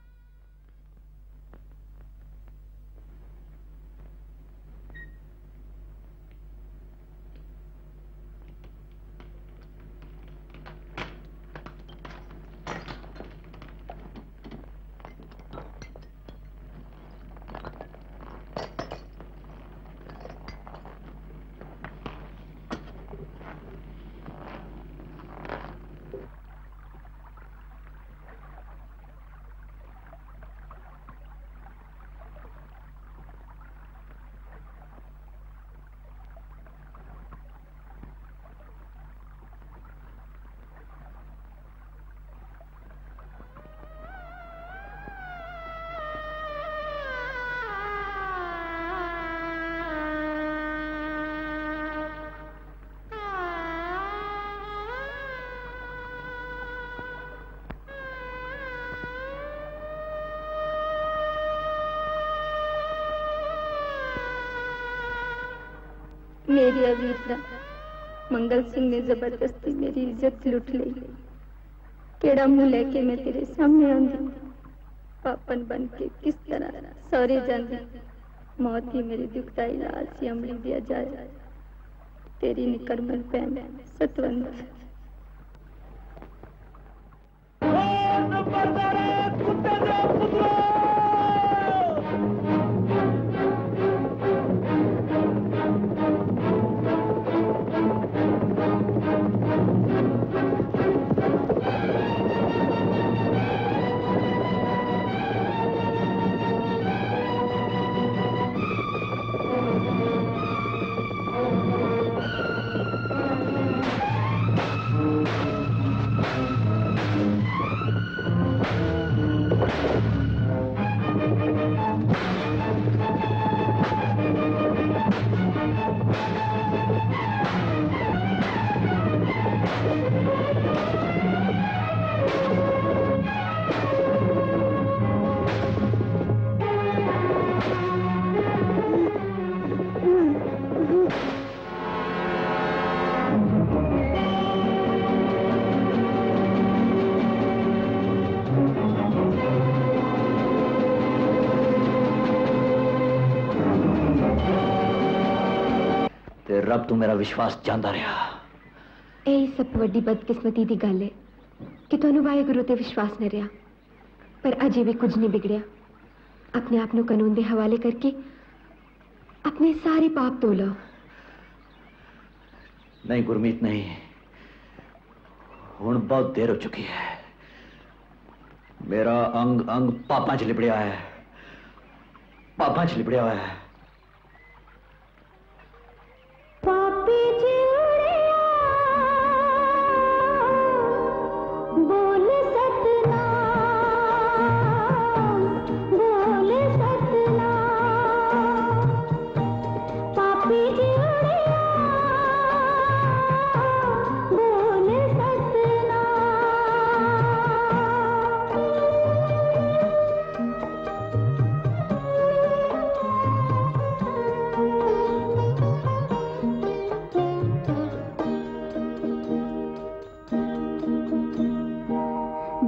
मेरी अवीरना मंगल सिंह ने जबरदस्ती मेरी इज्जत लूट ली। केड़ा मुंह लेके मैं तेरे सामने आंदी, पापन बन के किस तरह सौरे जांदी। मौत ही मेरे दुख का इलाज यमड़ी दिया जाए। तेरी निकरमन पैन सतवंत। रब तू मेरा विश्वास जानदा रहा। यही सब वड्डी बदकिस्मती दी गल है कि तुहानू वाहेगुरु ते विश्वास न रहा, पर अजे भी कुछ नहीं बिगड़िया। अपने आप नू कानून दे हवाले करके अपने सारे पाप धो लो। नहीं गुरमीत नहीं, हुण बहुत देर हो चुकी है। मेरा अंग अंग पापां च लिबड़िया है, पापां च लिबड़िया हुआ है। पापी चिड़िया बोल सतना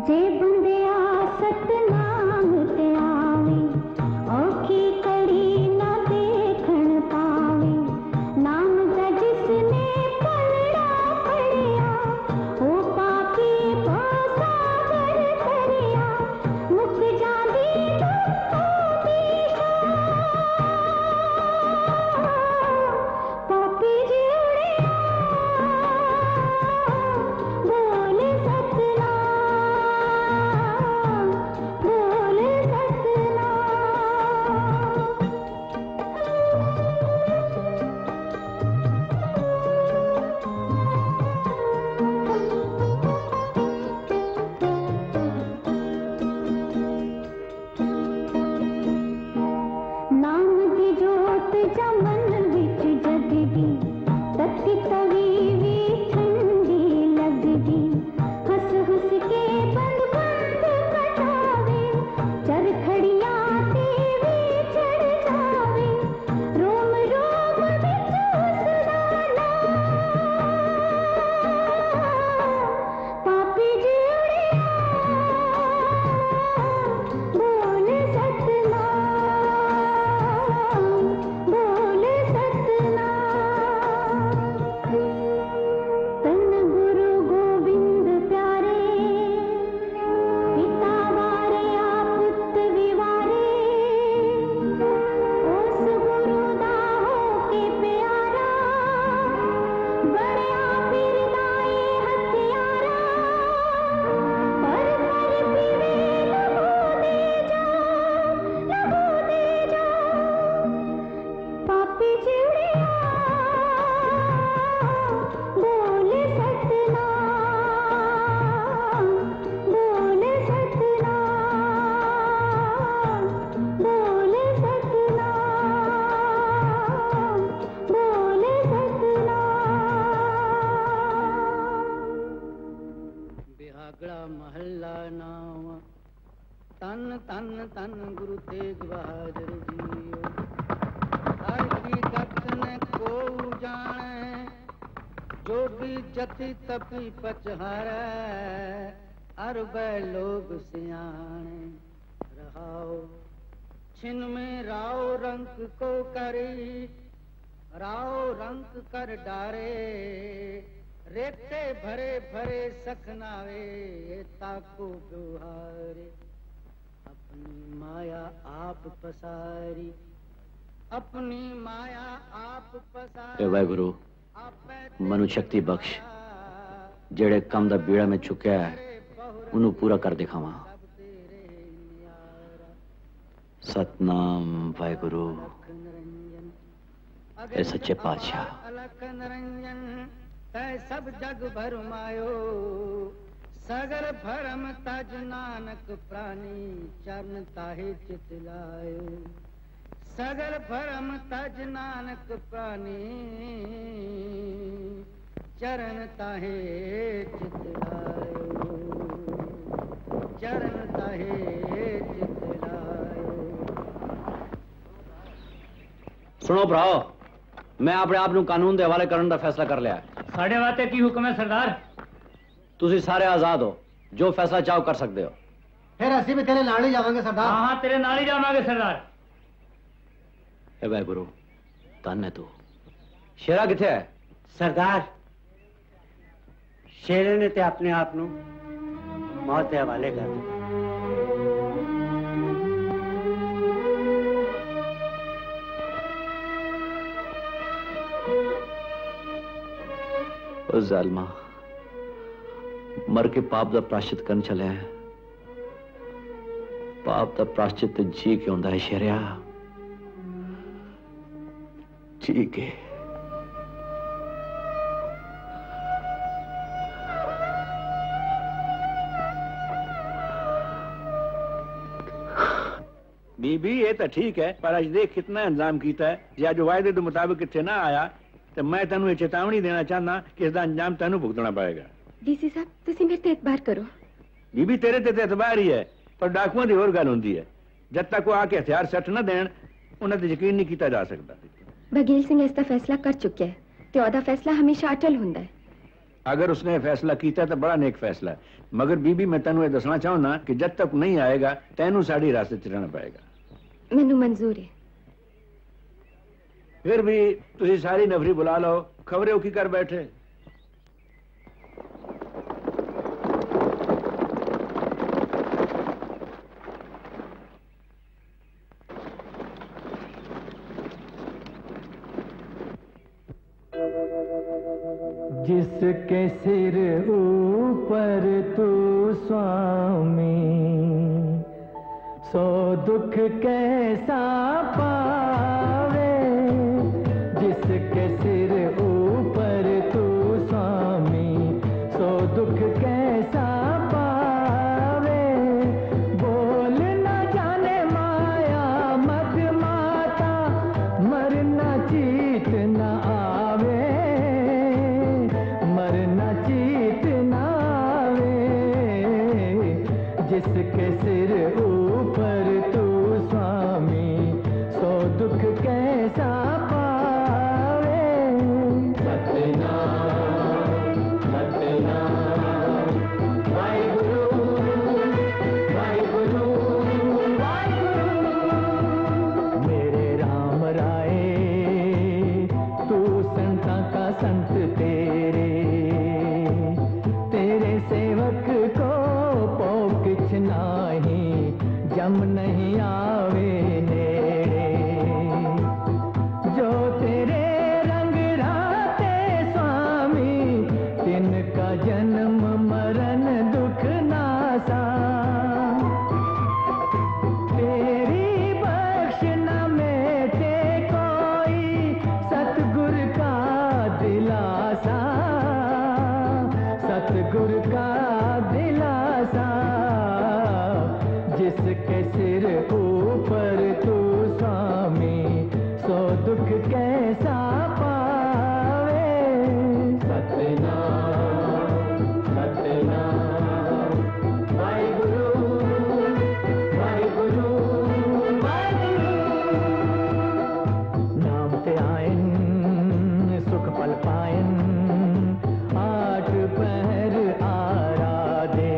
जे बंदिया सतनाम ते आवे औखी कड़ी ना देखण पावे नाम दा जिसने पलड़ा पड़िया ओ पापी सागर करिया मुक जांदी पापी जिउड़िया बोले सतनाम बोले नाम दी जोत जमन विच जगदी तत्ती तवी भी ठंडी लगदी हंस हंस के बंद बंद कटावे चरखड़ियां ते भी चढ़ जावे रोम रोम विच उसदा पापी जिउड़िया बोले सतनाम बोले सतनाम तन गुरु गोबिंद प्यारे पिता वारे पुत विवारे उस गुरु दा होके प्यारा बड़िया फिरदाई हथियारा पर पीवे लहू दे जा पापी जिउड़िया बोले सतनाम बोले सतनाम बोले सतनाम बोले सतनाम बिहागड़ा महल्ला नाम तन तन तन गुरु तेग बहादुर जियो हकीकत ने को जाने जो भी जति तपी पचहारे अरबे लोग सियाने रहाओ छिन में राव रंग को करी राव रंग कर डारे रेते भरे भरे सखनावे ताको दुहारे अपनी माया आप पसारी अपनी माया आप ए पसारी वाहिगुरु मनु शक्ति बख्श जेड़े कम दा बीड़ा में चुक्या है उन्हें पूरा कर दिखावा सतनाम वाहिगुरु ए सच्चे पातशाह अलख निरंजन तै सब जग भर मायो सगर भरम तज नानक प्राणी चरण ताहे चित लायो सगर भरम तज नानक प्राणी चरण ताहे चित लायो चरण ताहे चित लायो। सुनो भराओ मैं अपने आप नूं कानून दे हवाले करने दा फैसला कर लिया है। साढ़े वास्ते की हुक्म है सरदार? तुसी सारे आजाद हो, जो फैसला चाहो कर सकते हो। फिर असी भी तेरे नाल ही जावांगे सरदार। हाँ हाँ तेरे नाल ही जावांगे सरदार। ए वाहिगुरु धन है तू। शेरा किथे है? सरदार शेरे ने ते अपने आप नूं मौत के हवाले कर दिया। ओ जालिमा मर के पाप दा प्राश्चित करन चले हैं। पाप दा प्राश्चित जी के होंदा है शेरिया, जी के। बीबी ये तो ठीक है पर अज देख कितना इंतजाम किया है जे अज वायदे के मुताबिक इतने ना आया तो मैं तेन ये चेतावनी देना चाहना कि इसका अंजाम तेन भुगतना पड़ेगा। डीसी साहब तुसी मेरे ते एतबार करो। बीबी तेरे ते एतबार ही है पर डाकुओं की होर गल होंदी है जब तक वो आके हथियार सट न देन उन्हें तो यकीन नहीं किया जा सकता। बघेल सिंह इसका फैसला कर चुके हैं ते ओदा फैसला हमेशा अटल हुंदा है। अगर उसने फैसला किया तो बड़ा नेक फैसला है, मगर बीबी मैं तेन दसना चाहना कि जब तक नहीं आएगा तेनू साड़ी रास्ते च रहना पड़ेगा। मैनू मंजूर है। फिर भी तुसी सारी नफरी बुला लो, खबरें की कर बैठे। जिसके सिर ऊपर तू स्वामी, सो दुख कैसा पावे। जिसके सिर ऊपर तू स्वामी, सो दुख कैसा पावे। बोल न जाने माया मद माता, मरना चीत न आवे। मरना चीत न आवे। जिसके सिर ऊपर तू स्वामी, सो दुख कैसा पावे। सतनाम सतनाम वाहिगुरु वाहिगुरु वाहिगुरु। मेरे राम राय तू संता का संत तेरे, तेरे सेवक को पोकिछ नाही, जम नहीं आवे नेड़े। जो तेरे रंग राते स्वामी, तिनका जन्म मरण दुख नासा। तेरी बख्श न मेटे कोई, सतगुर का दिलासा। सतगुर का दिलासा। जिसके सिर ऊपर तू स्वामी, सो दुख कैसा पावे। सतनाम सतनाम वाहिगुरु वाहिगुरु वाहिगुरु। नाम ते आयन सुख पल पायन, आठ पहर आराधे।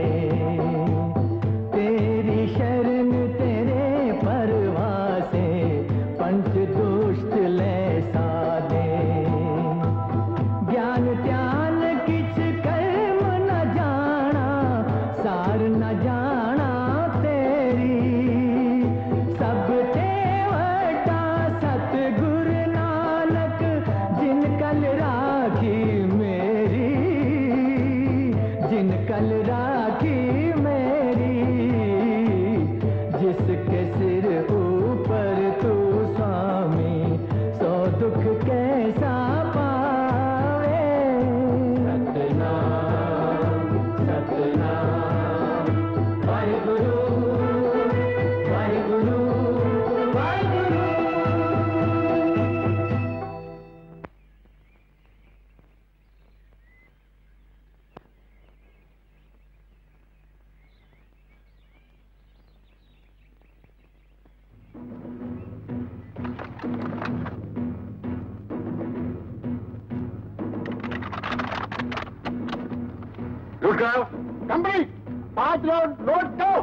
तेरी शरण तेरे परवासे, पंच दुष्ट ले साधे। ज्ञान ध्यान किछ कर्म न जाना, सार न जाना तेरी। सब ते वटा सतगुर नानक, जिन कल राखी मेरी। जिन कल राखी मेरी। जिसके सिर ऊपर तू स्वामी, सो दुख कैसा पावे। सतनाम सतनाम वाहिगुरु वाहिगुरु वाहिगुरु। लूट करो कंप्लीट। 5 लोड लोड दो।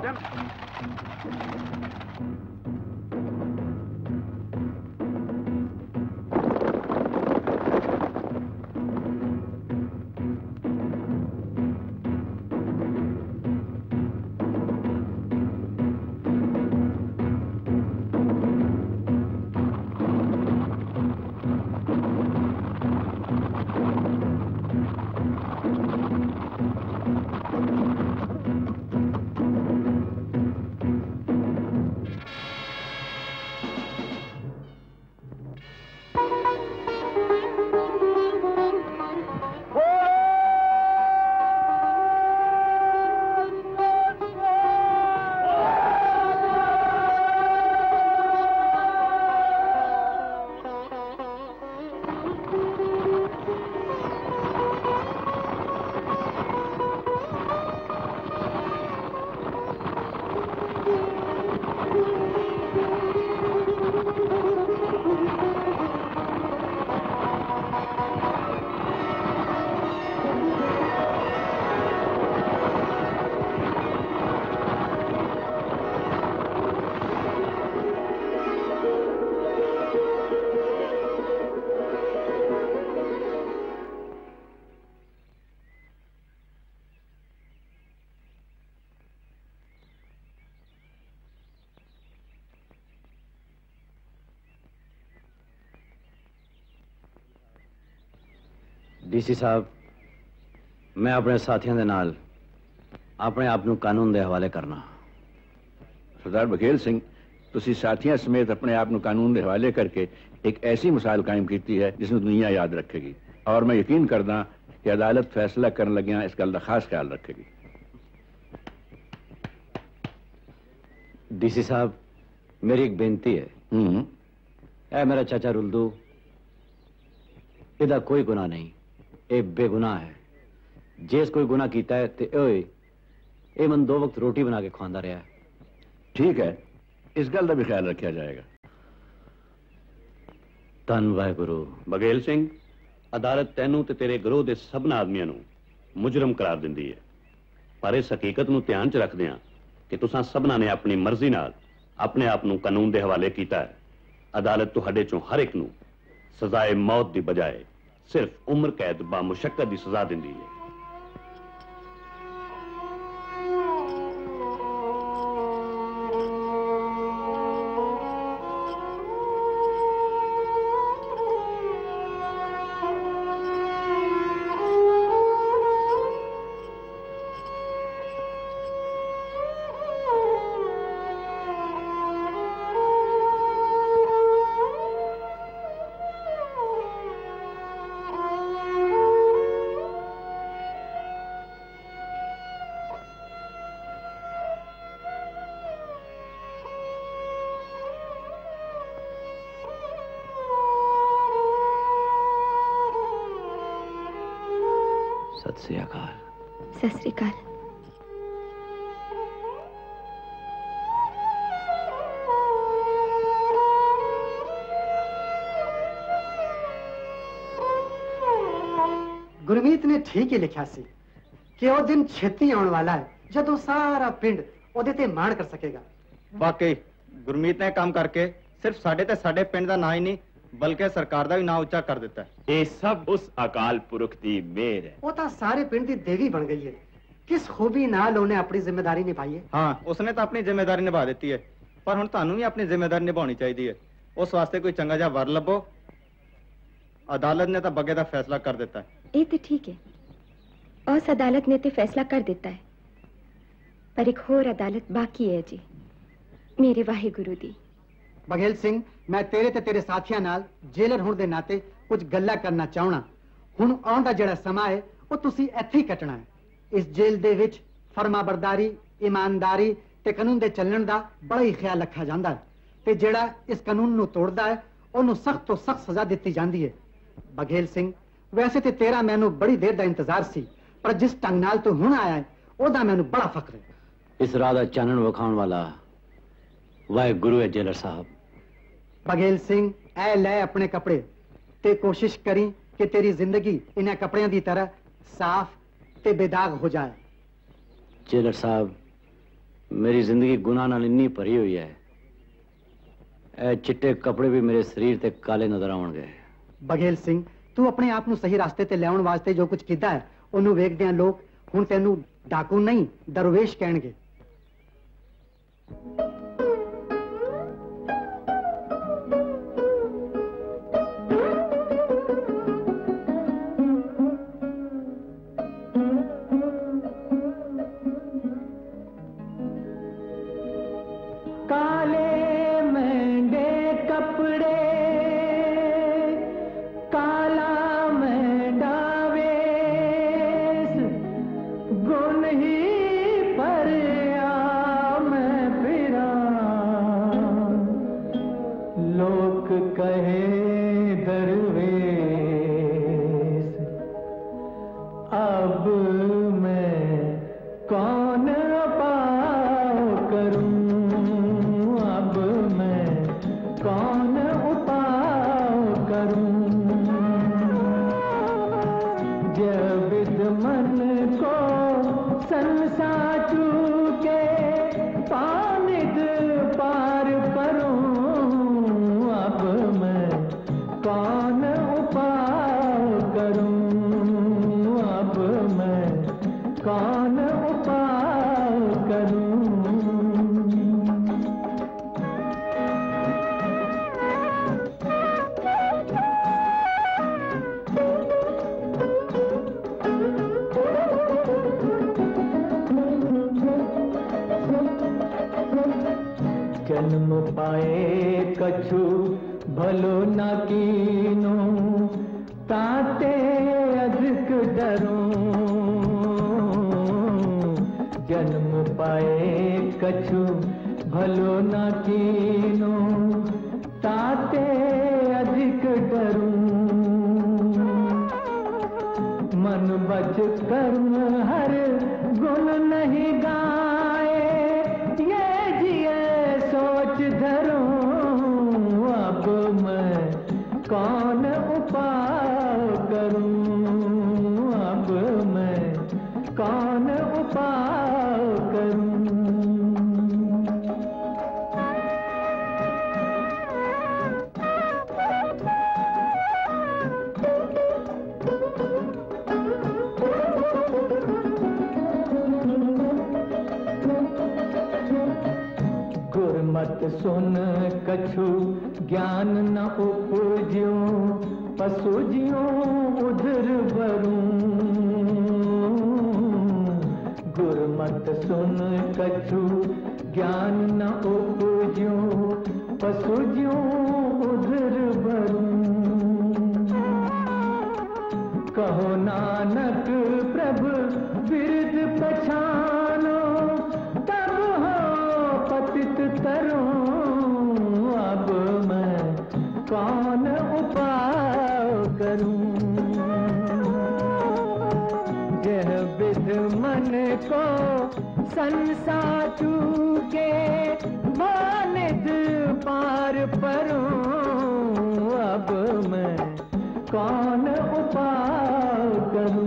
डीसी साहब, मैं अपने साथियों के नाल अपने आप नूं कानून के हवाले करना। सरदार बखेल सिंह, तुसी साथियों समेत अपने आप नूं कानून के हवाले करके एक ऐसी मिसाल कायम की है जिसनूं दुनिया याद रखेगी, और मैं यकीन करदा कि अदालत फैसला करने लगिया इस गल का खास ख्याल रखेगी। डीसी साहब, मेरी एक बेनती है। ऐ मेरा चाचा रुल्दू, इहदा कोई गुनाह नहीं, ये बेगुनाह है। जेस कोई गुनाह कीता है ते ओए ये मन 2 वक्त रोटी बना के खुआंदा रहा है। ठीक है, इस गल का भी ख्याल रखा जाएगा। धन वाहेगुरु। बघेल सिंह, अदालत तैनू ते तेरे गिरोह के सबना आदमियों नूं मुजरम करार दिंदी है, पर इस हकीकत नूं ध्यान च रखदिआं कि तुसां सबना ने अपनी मर्जी नाल अपने आप नूं कानून के हवाले कीता है। अदालत तुहाडे चों हर एक नूं सजाए मौत की बजाय सिर्फ उम्र कैद बामुशक्कत की सजा दिंदी है। सत श्री अकाल। सत श्री अकाल। गुरमीत ने ठीक ही लिखा सी कि वो दिन छेती आने वाला है जदों सारा पिंड ओदे ते माण कर सकेगा। वाकई गुरमीत ने काम करके सिर्फ साडे ते साडे पिंड दा नाम ही नहीं बल्कि सरकार दा भी नाम ऊंचा कर दिता है। ये सब उस अकाल पुरख दी मेहर है। वो तो सारे पिंड की देवी बन गई है। किस खूबी नाल उन्हें अपनी जिम्मेदारी निभाई है। हाँ, उसने तो अपनी जिम्मेदारी निभा दी है, पर हुण तुहानू भी अपनी जिम्मेदारी निभानी चाहिए है। उस वास्ते कोई चंगा जिहा वर लभो। अदालत ने तो बगे दा फैसला कर दिता है। ये तो ठीक है, उस अदालत ने तो फैसला कर दिता है, पर एक होर अदालत बाकी है जी, मेरे वाहिगुरु दी। बघेल सिंह, मैं तेरे ते तेरे साथियों नाल जेलर होने दे नाते कुछ गल्ला करना चाहना। हुण आउण दा जिहड़ा समा है वो तुसी इत्थे ही कटना है। इस जेल दे विच फरमाबरदारी, ईमानदारी ते कानून दे चलण दा बड़ा ही ख्याल रखा जांदा है, ते जिहड़ा इस कानून नूं तोड़दा है ओनूं सख्त तो सख्त सजा दित्ती जांदी है। बघेल सिंह, वैसे ते तेरा मैनूं बड़ी देर दा इंतजार सी, पर जिस ढंग नाल तू हुण आया है ओदा मैनूं बड़ा फख्र है। इस राह दा चानण विखाउण वाला वाहेगुरु है जेलर साहब। बघेल सिंह, ऐ ले अपने कपड़े ते कोशिश करी कि तेरी जिंदगी इन्हें कपड़ियां दी तरह साफ ते बेदाग हो जाए। जेलर साहब, मेरी जिंदगी गुनाह नाल इन्नी भरी हुई है, ऐ चिट्टे कपड़े भी मेरे शरीर ते काले नजर आउणगे। बघेल सिंह, तू अपने आप नूं सही रास्ते ते लियाउण वास्ते जो कुछ कीता है ओनूं वेखदियां लोग हुण तैनूं डाकू नहीं दरवेश कहणगे। गुन ही पर आ मैं फिरा जन्म पाए कछु भलो न कीनो ताते अधिक डरो जन्म पाए कछु भलो न कीनो ताते अधिक डरूं मन बच कर्म हर गुण नहीं गाए ये जिए सोच धरूं अब मैं कौन उपाय करूं अब मैं कौन उपाय करूं गुरमत सुन कछु ज्ञान न उपज्यो पशु ज्यों उधर बरूं गुरमत सुन कछु ज्ञान न उपज्यो पशु ज्यों उधर बरूं कहो नानक प्रभु बिरद पछानो तब हो पतित तरूं अब मैं कौन उपाय करूं यह विध मन को संसार चूके मानिद पार परूं अब मैं कौन उपाय करूं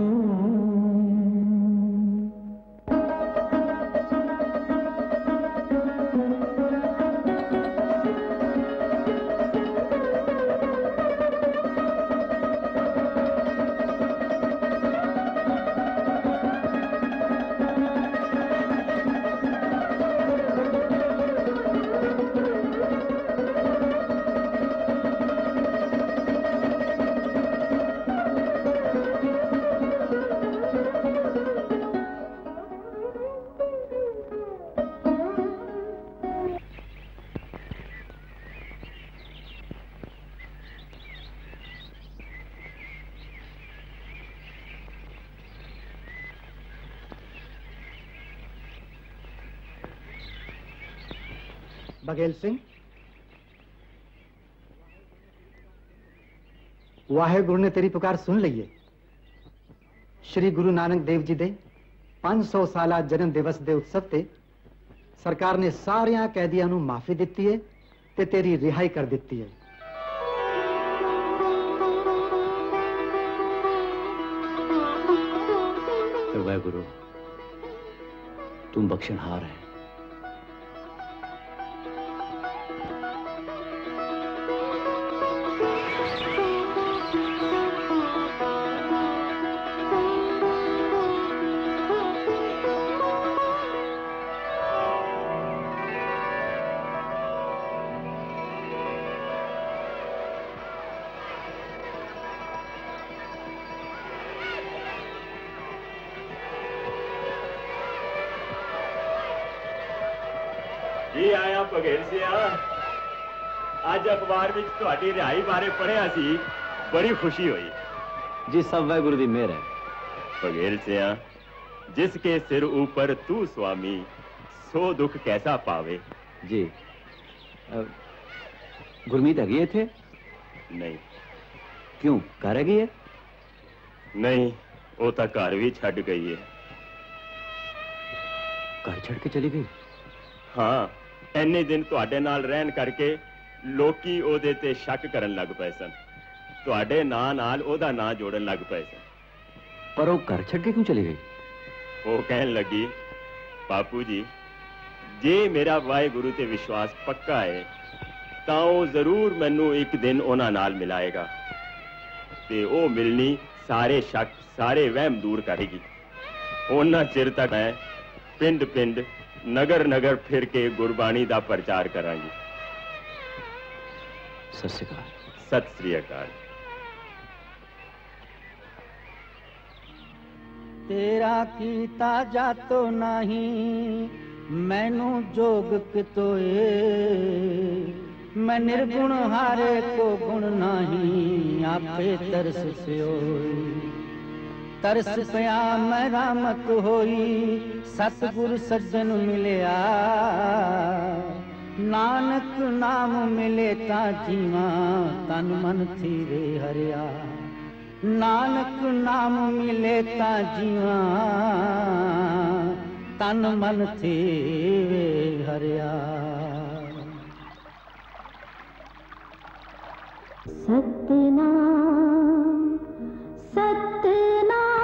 बघेल सिंह वाहेगुरु ने तेरी पुकार सुन लीए श्री गुरु नानक देव जी दे 500 साला जन्म दिवस दे उत्सव ते सरकार ने सारियां कैदियां नूं माफी दित्ती है ते तेरी रिहाई कर दित्ती है वाहेगुरु तुम बख्शनहार है जी आया बघेल सिया आज अखबार में तुम्हारी रिहाई बारे पढ़िया सी बड़ी खुशी हुई जी सब वाहेगुरु दी मेहर है बघेल सिया जिसके सिर ऊपर तू स्वामी सो दुख कैसा पावे जी गुरमीत है गए थे नहीं क्यों घर है है नहीं वो तो घर भी छड़ गई है घर छड़ के चली गई हाँ इन्ने दिन तुहाडे नाल रहन करके लोकी ओदे ते शक करन लग पए सन तुहाडे नां नाल ओदा नां जोड़न लग पए सन पर वो घर छड़ के क्यों चली गई वो कहन लगी बापू जी जे मेरा वाहेगुरु ते विश्वास पक्का है तां ओ जरूर मैनू एक दिन उन्हां नाल मिलाएगा ते ओ मिलनी सारे शक सारे वहम दूर करेगी उन्हां चिर तक मैं पिंड पिंड नगर नगर फिर के गुरबाणी दा प्रचार करांगी सत श्री अकाल तेरा कीता जातो नहीं मैनू जोग कितोए मैं निर्गुण हारे को गुण नाही आपे तरस प्योई तरस पया मैं रामत होई सतगुर सज्जन मिलिया नानक नाम मिले ता जीवा तन मन थीरे हरिया नानक नाम मिले ता जीवा तन मन थीरे हरिया। सतनाम सतनाम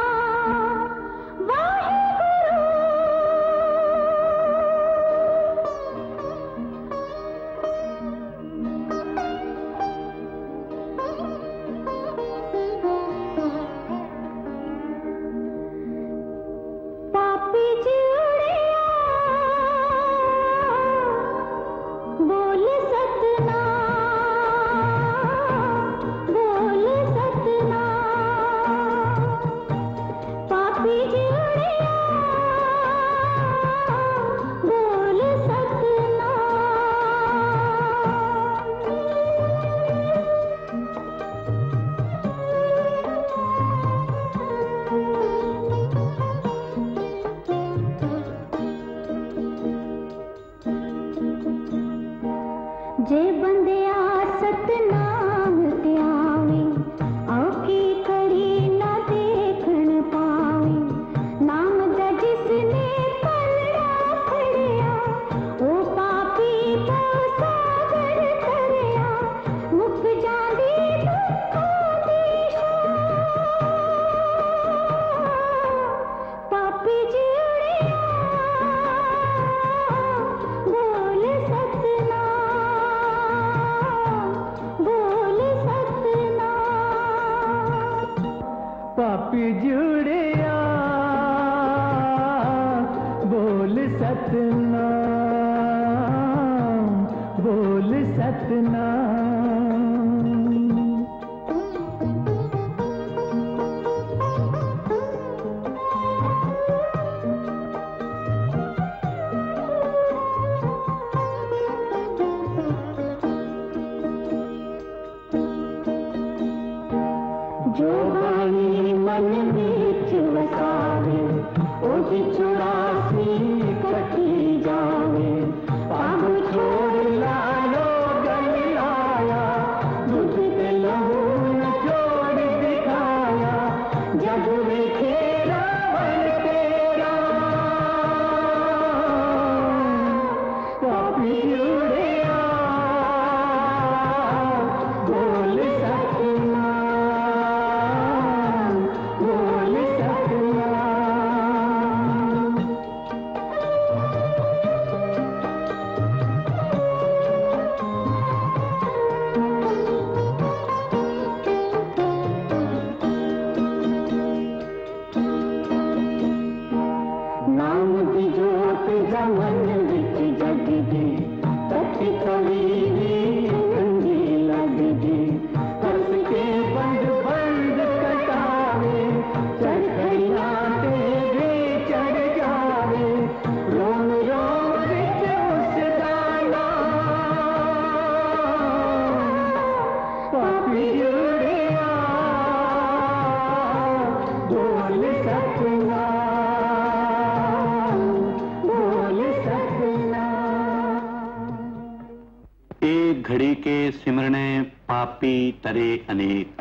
घड़ी के सिमरने पापी तरे अनेक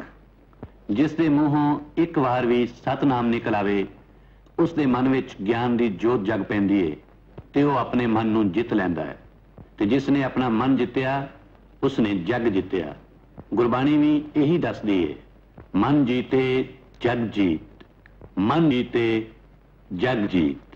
जिस दे मूहों एक वार भी सतनाम निकल आवे उस दे मन विच ज्ञान दी जोत जग पैंदी है ते वो अपने मन नूं जित लैंदा है ते जिसने अपना मन जित्या उसने जग जित्या। गुरबाणी भी यही दसदी है मन जीते जग जीत मन जीते जग जीत।